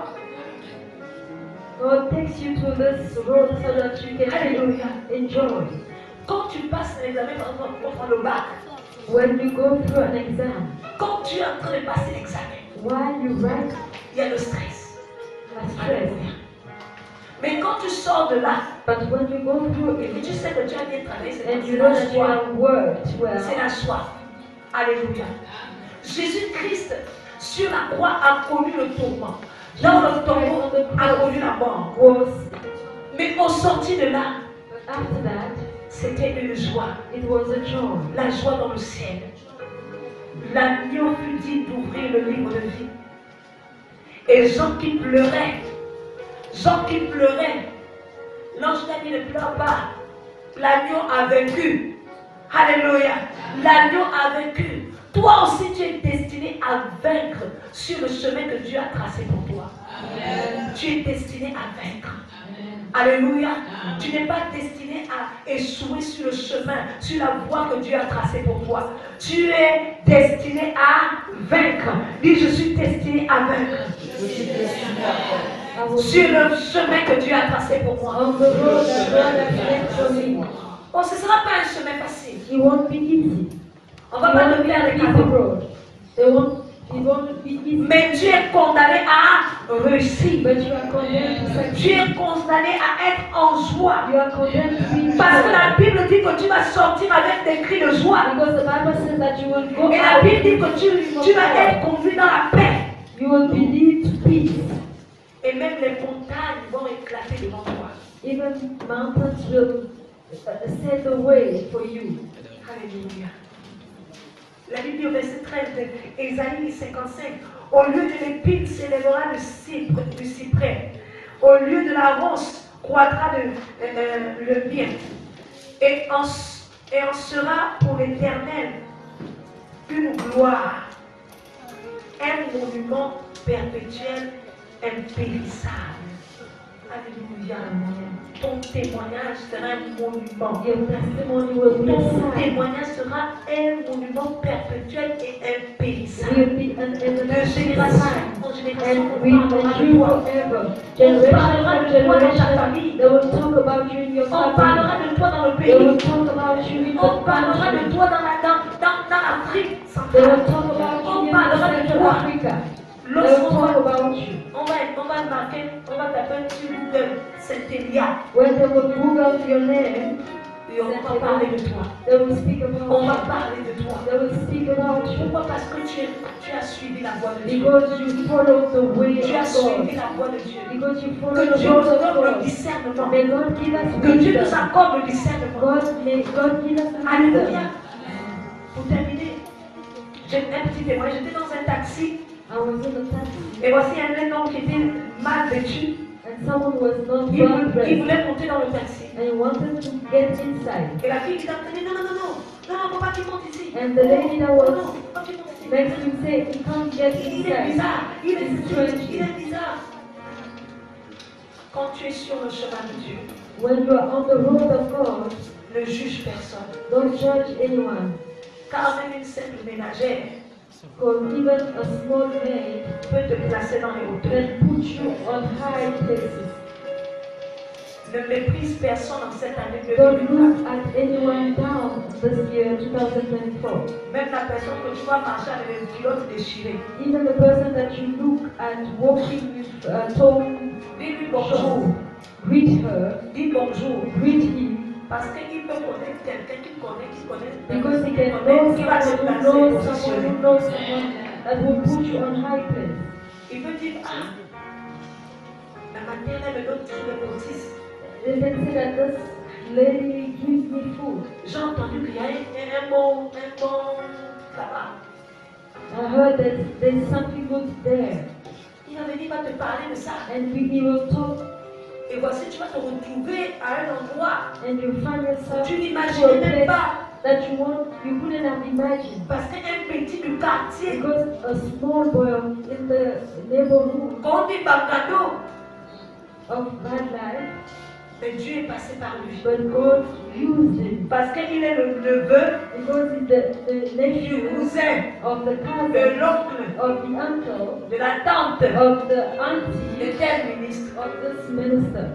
God takes you to this road so that you can Alléluia. enjoy. Quand tu passes l'examen, par exemple, pour prendre le bac, When you go through an exam, quand tu es en train de passer l'examen, while you write il y a le stress. a stress, Alléluia. Mais quand tu sors de là, but when you go through et it que tu sais que tu as bien travaillé, and c'est you know la that you joie. have worked C'est well, la joie. Alléluia. Jésus-Christ, sur la croix, a connu le tourment. Dans le tombeau, a connu la mort. was, Mais au sorti de là, but after that, c'était une joie. it was a joy. La joie dans le ciel. L'agneau fut dit d'ouvrir le livre de vie. Et Jean qui pleurait, l'ange n'a dit ne pleure pas. L'agneau a vaincu. Alléluia. L'agneau a vaincu. Toi aussi, tu es destiné à vaincre sur le chemin que Dieu a tracé pour toi. Amen. Tu es destiné à vaincre. Alléluia. Tu n'es pas destiné à échouer sur le chemin, sur la voie que Dieu a tracée pour toi. Tu es destiné à vaincre. Dis, je suis destiné à vaincre. Sur le chemin que Dieu a tracé pour moi. On the road that God has made for me, Bon, ce ne sera pas un chemin facile. it won't be easy. On ne va pas te faire des Easy cadeaux. road. It won't be easy. Mais tu es condamné à réussir. But you are condemned to Tu succeed. es condamné à être en joie. You are condemned to be Parce que la joy. Bible dit que tu vas sortir avec des cris de joie. Because the Bible says that you will go Et la out, Bible dit que tu vas être conduit dans la paix. you will be lead to peace. Et même les montagnes vont éclater devant toi. Even mountains will set the way for you. Alléluia. La Bible dit au verset 13 de Ésaïe 55, au lieu de l'épine s'élèvera du cyprès, au lieu de la ronce croîtra le bien, et en sera pour l'Éternel une gloire, un monument perpétuel, impérissable. Alléluia. Ton témoignage sera un monument. Your testimony will be a Ton sign. témoignage sera un monument perpétuel et impérissable. Will be an De génération en génération, and on we parlera will de do toi. forever. On parlera Generation de from toi dans ta generation, famille. they will talk about you in your On parlera family. de toi dans le They will pays. talk about you in On the parlera de country. toi dans l'Afrique They will centrale. talk about you On in parlera de Central toi. Africa. They will Lorsqu'on talk va, about you. on va marquer, on va taper sur Google Saint-Élia. When they will Google your name, Et on va parler de toi. they will speak On va about you. parler de toi. They will speak about you. Pourquoi? Parce que tu as suivi la voie de Dieu. Because you follow the way Tu as of suivi God. la voie de Dieu. Because you follow Que the Dieu road nous of donne le God. discernement. May God give us Que Dieu nous wisdom. accorde le discernement. God give us Alléluia. wisdom. Pour terminer, j'ai un petit témoin. J'étais dans un taxi I was in a taxi Et voici un homme qui était mal vêtu. and someone was not Il well dressed voulait monter dans le taxi. and he wanted to get inside. Et la fille qui t'a dit non, non, non, non, non, faut pas qu'il monte ici. And the lady that Non, was non, faut pas qu'il monte ici. next to him said, he can't get Il est inside. bizarre, il est It's bizarre, strange. il est bizarre. Quand tu es sur le chemin de Dieu, When you are on the road of God, ne juge personne. don't judge anyone. Car même une simple ménagère Because even a small maid peut te placer dans les hauteurs. can put you on high places. Ne méprise personne en cette année Don't 2024. look at anyone down this year, 2024. Même la personne que tu vois marcher avec les culottes déchirées. Even the person that you look at walking with torn Dis-lui shorts, bonjour. greet her, Dis bonjour. greet him, Parce qu'il peut connaître quelqu'un qui connaît, because he qui can connaît, know qui va se someone placer who et knows someone positionner. who knows someone that will put you on high place. Il peut dire, ah, la maternelle me donne toujours les bêtises. They can say that this lady gives me food. J'ai entendu qu'il y a un bon là-bas. I heard that there's something good there, Il va venir, va te parler de ça. and he will talk, Et voici, tu vas te retrouver à un endroit and you find yourself tu to n'imaginais a même place pas. that you couldn't have imagined. Parce qu'un petit du quartier, Because a small boy in the neighborhood quand on dit Bangado, of bad life, mais Dieu est passé par lui. but God used him Parce qu'il est le neveu because he's the du nephew cousin, of the de cousin, l'oncle, of the uncle, de la tante, of the de auntie, tel ministre. of this minister.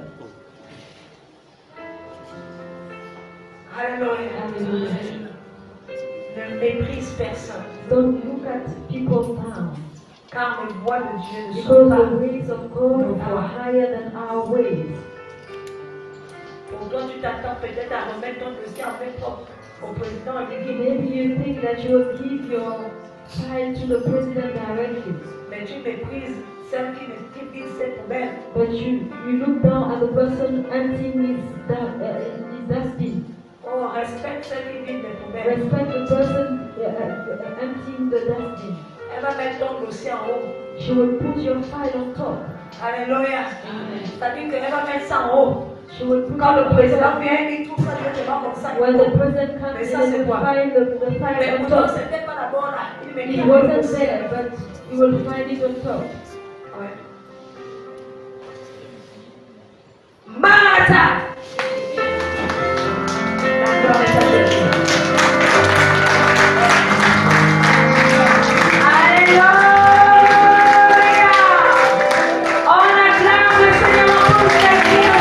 Alléluia. Hallelujah. Ne méprise personne. Don't look at people down, Car les voies de Dieu ne because sont the pas. ways of God are higher than our ways. Pour toi, tu t'attends peut-être à remettre ton dossier en main propre au président et dire, Maybe you think that you will give your child to the president directly, mais tu méprises celle qui vide ses poubelles. but you look down at the person emptying his dustbin. Oh, respecte celle qui vide les poubelles. Respect the person emptying the dustbin. Elle va mettre ton dossier en haut. She will put your file on top. Alléluia. C'est-à-dire qu'elle va mettre ça en haut. She will put Quand le it on président top. vient, il trouve ça directement comme ça. When the president comes Mais in ça, and c'est you quoi? find the Mais file on pourtant, top. c'était pas d'abord là. Il met It bien le wasn't dossier. there, but you will find it on top. Ouais. Martha! La gloire est à Dieu. Alléluia! On acclame le Seigneur pour cette vie.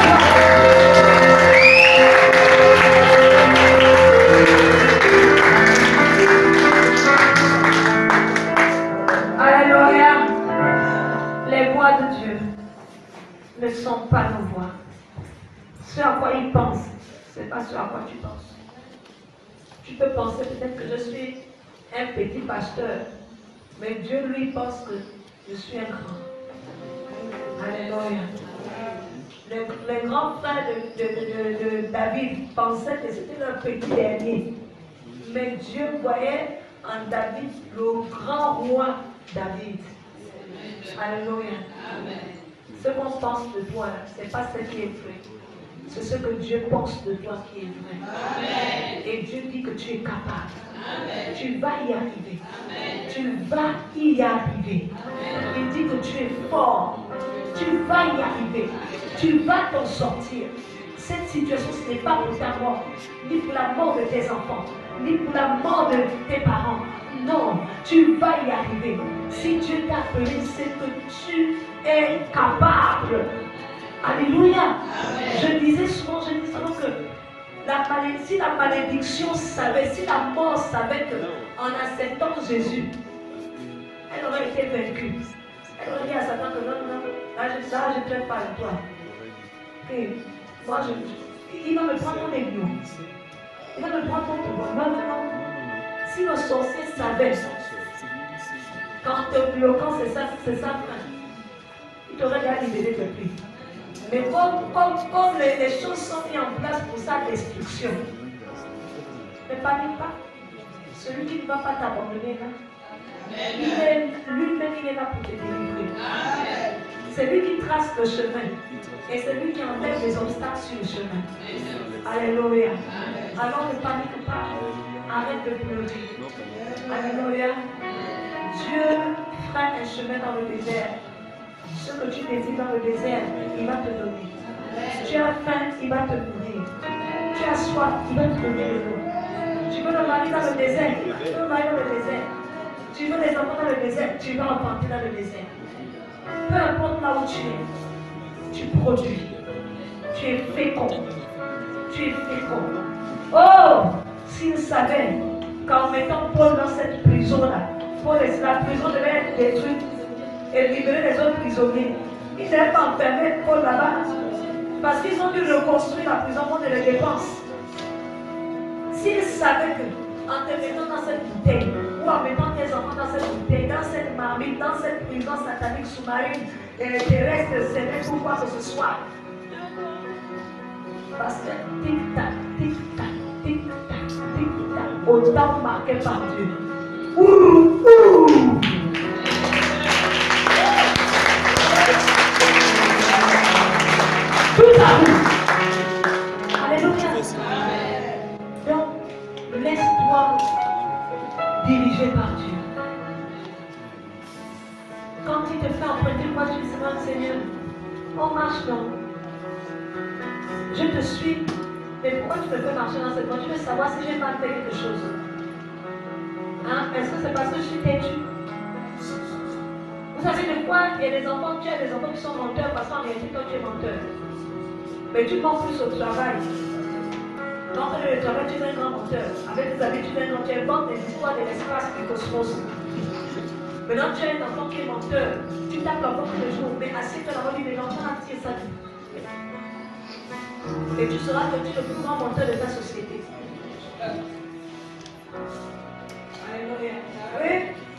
Alléluia! Les voix de Dieu ne sont pas nos voix. Ce à quoi il pense, ce n'est pas ce à quoi tu penses. Tu peux penser peut-être que je suis un petit pasteur, mais Dieu lui pense que je suis un grand. Alléluia. Les grands frères de David pensaient que c'était leur petit dernier. Mais Dieu voyait en David le grand roi David. Alléluia. Ce qu'on pense de toi, ce n'est pas ce qui est vrai. C'est ce que Dieu pense de toi qui est vrai. Et Dieu dit que tu es capable. Tu vas y arriver. Tu vas y arriver. Il dit que tu es fort. Tu vas y arriver. Tu vas t'en sortir. Cette situation, ce n'est pas pour ta mort, ni pour la mort de tes enfants, ni pour la mort de tes parents. Non, tu vas y arriver. Si Dieu t'a appelé, c'est que tu es capable. Alléluia. Je disais souvent que si la malédiction savait, si la mort savait qu'en acceptant Jésus, elle aurait été vaincue. Elle aurait dit à Satan que non, là je ne traite pas de toi. Et moi, il va me prendre mon aiguillon. Il va me prendre ton pouvoir. Maintenant, si le sorcier savait qu'en te bloquant, c'est sa fin, il t'aurait déjà libéré depuis. Mais comme les choses sont mises en place pour sa destruction, ne panique pas. Celui qui ne va pas t'abandonner là, Lui-même, il est là pour te délivrer. C'est lui qui trace le chemin. Et c'est lui qui enlève les obstacles sur le chemin. Alléluia. Alors ne panique pas. Arrête de pleurer. Alléluia. Dieu fera un chemin dans le désert. Ce que tu désires dans le désert, il va te donner. Tu as faim, il va te nourrir. Tu as soif, il va te donner de l'eau. Tu veux le mari dans le désert, il va te le mari dans le désert. Tu veux les enfants dans le désert, tu vas enfanter dans le désert. Peu importe là où tu produis. Tu es fécond. Tu es fécond. Oh, s'il savait qu'en mettant Paul dans cette prison-là, la prison devait être détruite et libérer les autres prisonniers. Ils ne devaient pas enfermer Paul là-bas parce qu'ils ont dû reconstruire la prison pour de les dépenses. S'ils savaient qu'en te mettant dans cette bouteille ou en mettant tes enfants dans cette bouteille, dans cette marmite, dans cette prison satanique sous-marine, terrestre, céleste ou quoi que ce soit, parce que tic-tac, tic-tac, tic-tac, tic-tac, au temps marqué par Dieu. Ouh, ouh. Tout à vous. Alléluia. Donc, laisse-toi diriger par Dieu. Quand il te fait emprunter, moi je dis, Seigneur, on marche donc. Je te suis. Mais pourquoi tu me fais marcher dans cette voie? Je veux savoir si j'ai mal fait quelque chose. Hein? Est-ce que c'est parce que je suis têtu? Vous savez, des fois, il y a des enfants, tu as des enfants qui sont menteurs parce qu'en réalité, toi, tu es menteur. Mais tu mens plus au travail. Dans le travail, tu es un grand menteur. Avec tes habitudes, tu es un grand, tu inventes des histoires de l'espace du cosmos. Maintenant, tu es un enfant qui est menteur. Tu tapes l'enfant tous les jours, mais assieds-toi là-bas, lui, mais l'enfant a tiré ça. Et tu seras devenu le plus grand menteur de ta société. Alléluia. Oui.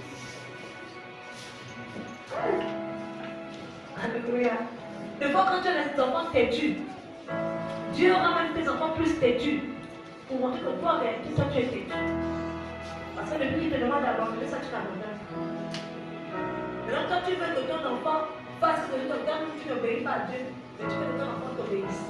Alléluia. Des fois, quand tu as des enfants têtus, Dieu aura même tes enfants plus têtus pour montrer que toi, en réalité, toi, tu es têtu. Parce que depuis qu'il te demande d'abandonner ça, tu t'abandonnes. Maintenant, toi, tu veux que ton enfant fasse ce que ton enfant, tu n'obéis pas à Dieu, mais tu veux que ton enfant t'obéisse.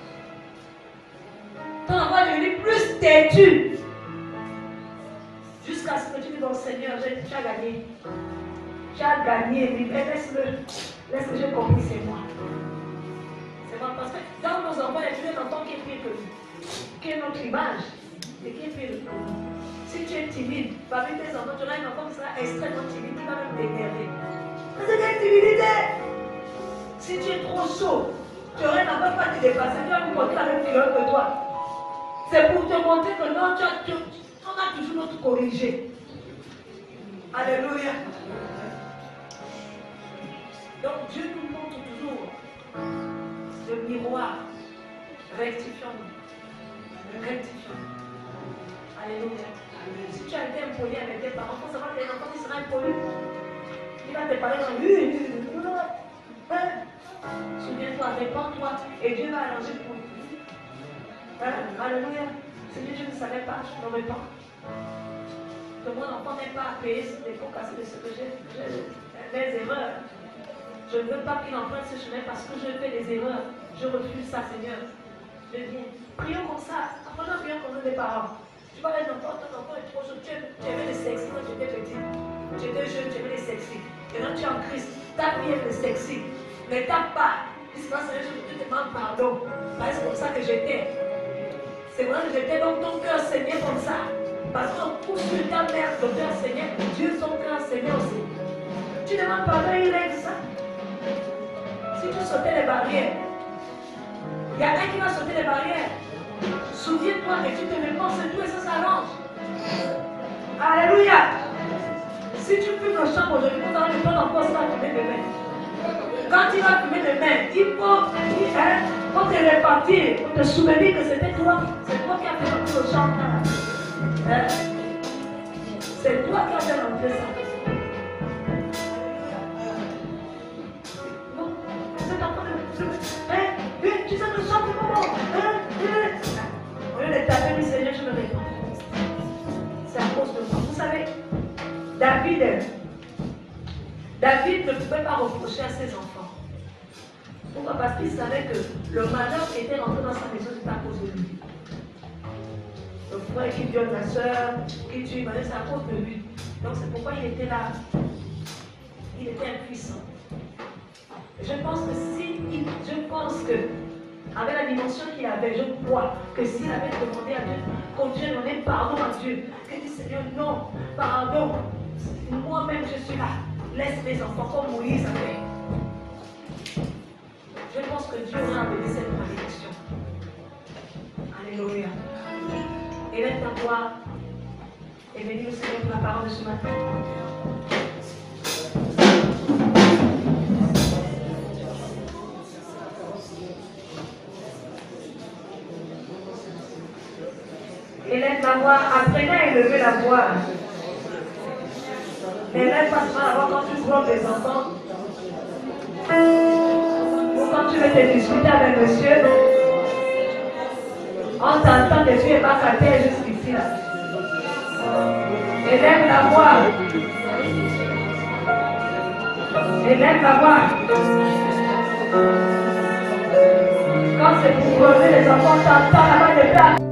Ton enfant est devenu plus têtu. Jusqu'à ce que tu dis, bon Seigneur, tu as gagné. Tu as gagné, mais laisse-le, j'ai compris, c'est moi. C'est moi, parce que dans nos enfants, il y a un enfant qui est pire que nous, qui est notre image, et qui est pire que nous. Si tu es timide, parmi tes enfants, tu auras un enfant qui sera extrêmement timide, qui va même t'énerver. C'est quelle timidité? Si tu es trop chaud, tu auras un enfant qui va te dépasser, qui va nous porter la même figure que toi. C'est pour te montrer que non, on a toujours notre corrigé. Alléluia. Donc Dieu nous montre toujours le miroir. Rectifions-nous. Rectifions-nous. Alléluia. Si tu as été impoli avec tes parents, il faut savoir qu'il y a un enfant qui sera impoli. Il va te parler dans souviens-toi, répands-toi, et Dieu va arranger pour nous. Alléluia. Seigneur, je ne savais pas, je me répands. Que mon enfant n'ait pas à payer ce défaut cassé de ce que j'ai des erreurs. Je ne veux pas qu'il emprunte ce chemin parce que je fais des erreurs. Je refuse ça, Seigneur. Je viens. Prions comme ça. Apprenons bien comme des parents. Tu vois, les enfants, ton enfant est trop jeune. Tu aimais les sexy quand tu étais petit. Tu étais jeune, tu aimais les sexy. Maintenant, tu es en Christ. Ta vie est le sexy. Ne tape pas. Il se passe quelque chose, tu te demandes pardon. C'est comme ça que j'étais. C'est vrai que j'étais, donc ton cœur saignait comme ça. Parce qu'on pousse sur ta mère, ton cœur saignait. Dieu, son cœur saignait aussi. Tu demandes pardon, il règle ça. Si tu sautais les barrières, il y a un qui va sauter les barrières. Souviens-toi que tu te réponds, c'est tout et ça s'arrange. Alléluia. Si tu fumes au champ aujourd'hui, tu vas le encore ça fumer demain. Quand tu vas fumer demain, il faut te répartir, pour te souvenir que c'était toi. C'est toi qui as fait rentrer au champ. C'est toi qui as fait rentrer ça. Tu sais que le chant est pas bon. Au lieu de taper le Seigneur, je me réponds. C'est à cause de moi. Vous savez, David ne pouvait pas reprocher à ses enfants. Pourquoi? Parce qu'il savait que le malheur qui était rentré dans sa maison, c'était à cause de lui. Le frère qui viole la soeur, qui tue, c'est à cause de lui. Donc c'est pourquoi il était là. Il était impuissant. Je pense que avec la dimension qu'il avait, je crois que s'il avait demandé à Dieu, qu'on Dieu donnait pardon à Dieu, qu'il dit Seigneur, non, pardon, moi-même je suis là, laisse mes enfants comme Moïse a fait. Je pense que Dieu aura amené cette malédiction. Alléluia. Élève ta voix et bénis le Seigneur pour la parole de ce matin. Élève ta voix, apprenez à élever la voix. N'élève pas seulement la voix quand tu grondes les enfants. Ou quand tu veux te discuter avec monsieur. On t'entend que tu n'es pas capté jusqu'ici. Élève la voix. Élève la voix. Quand c'est pour gronder les enfants, t'entends la voix de Père.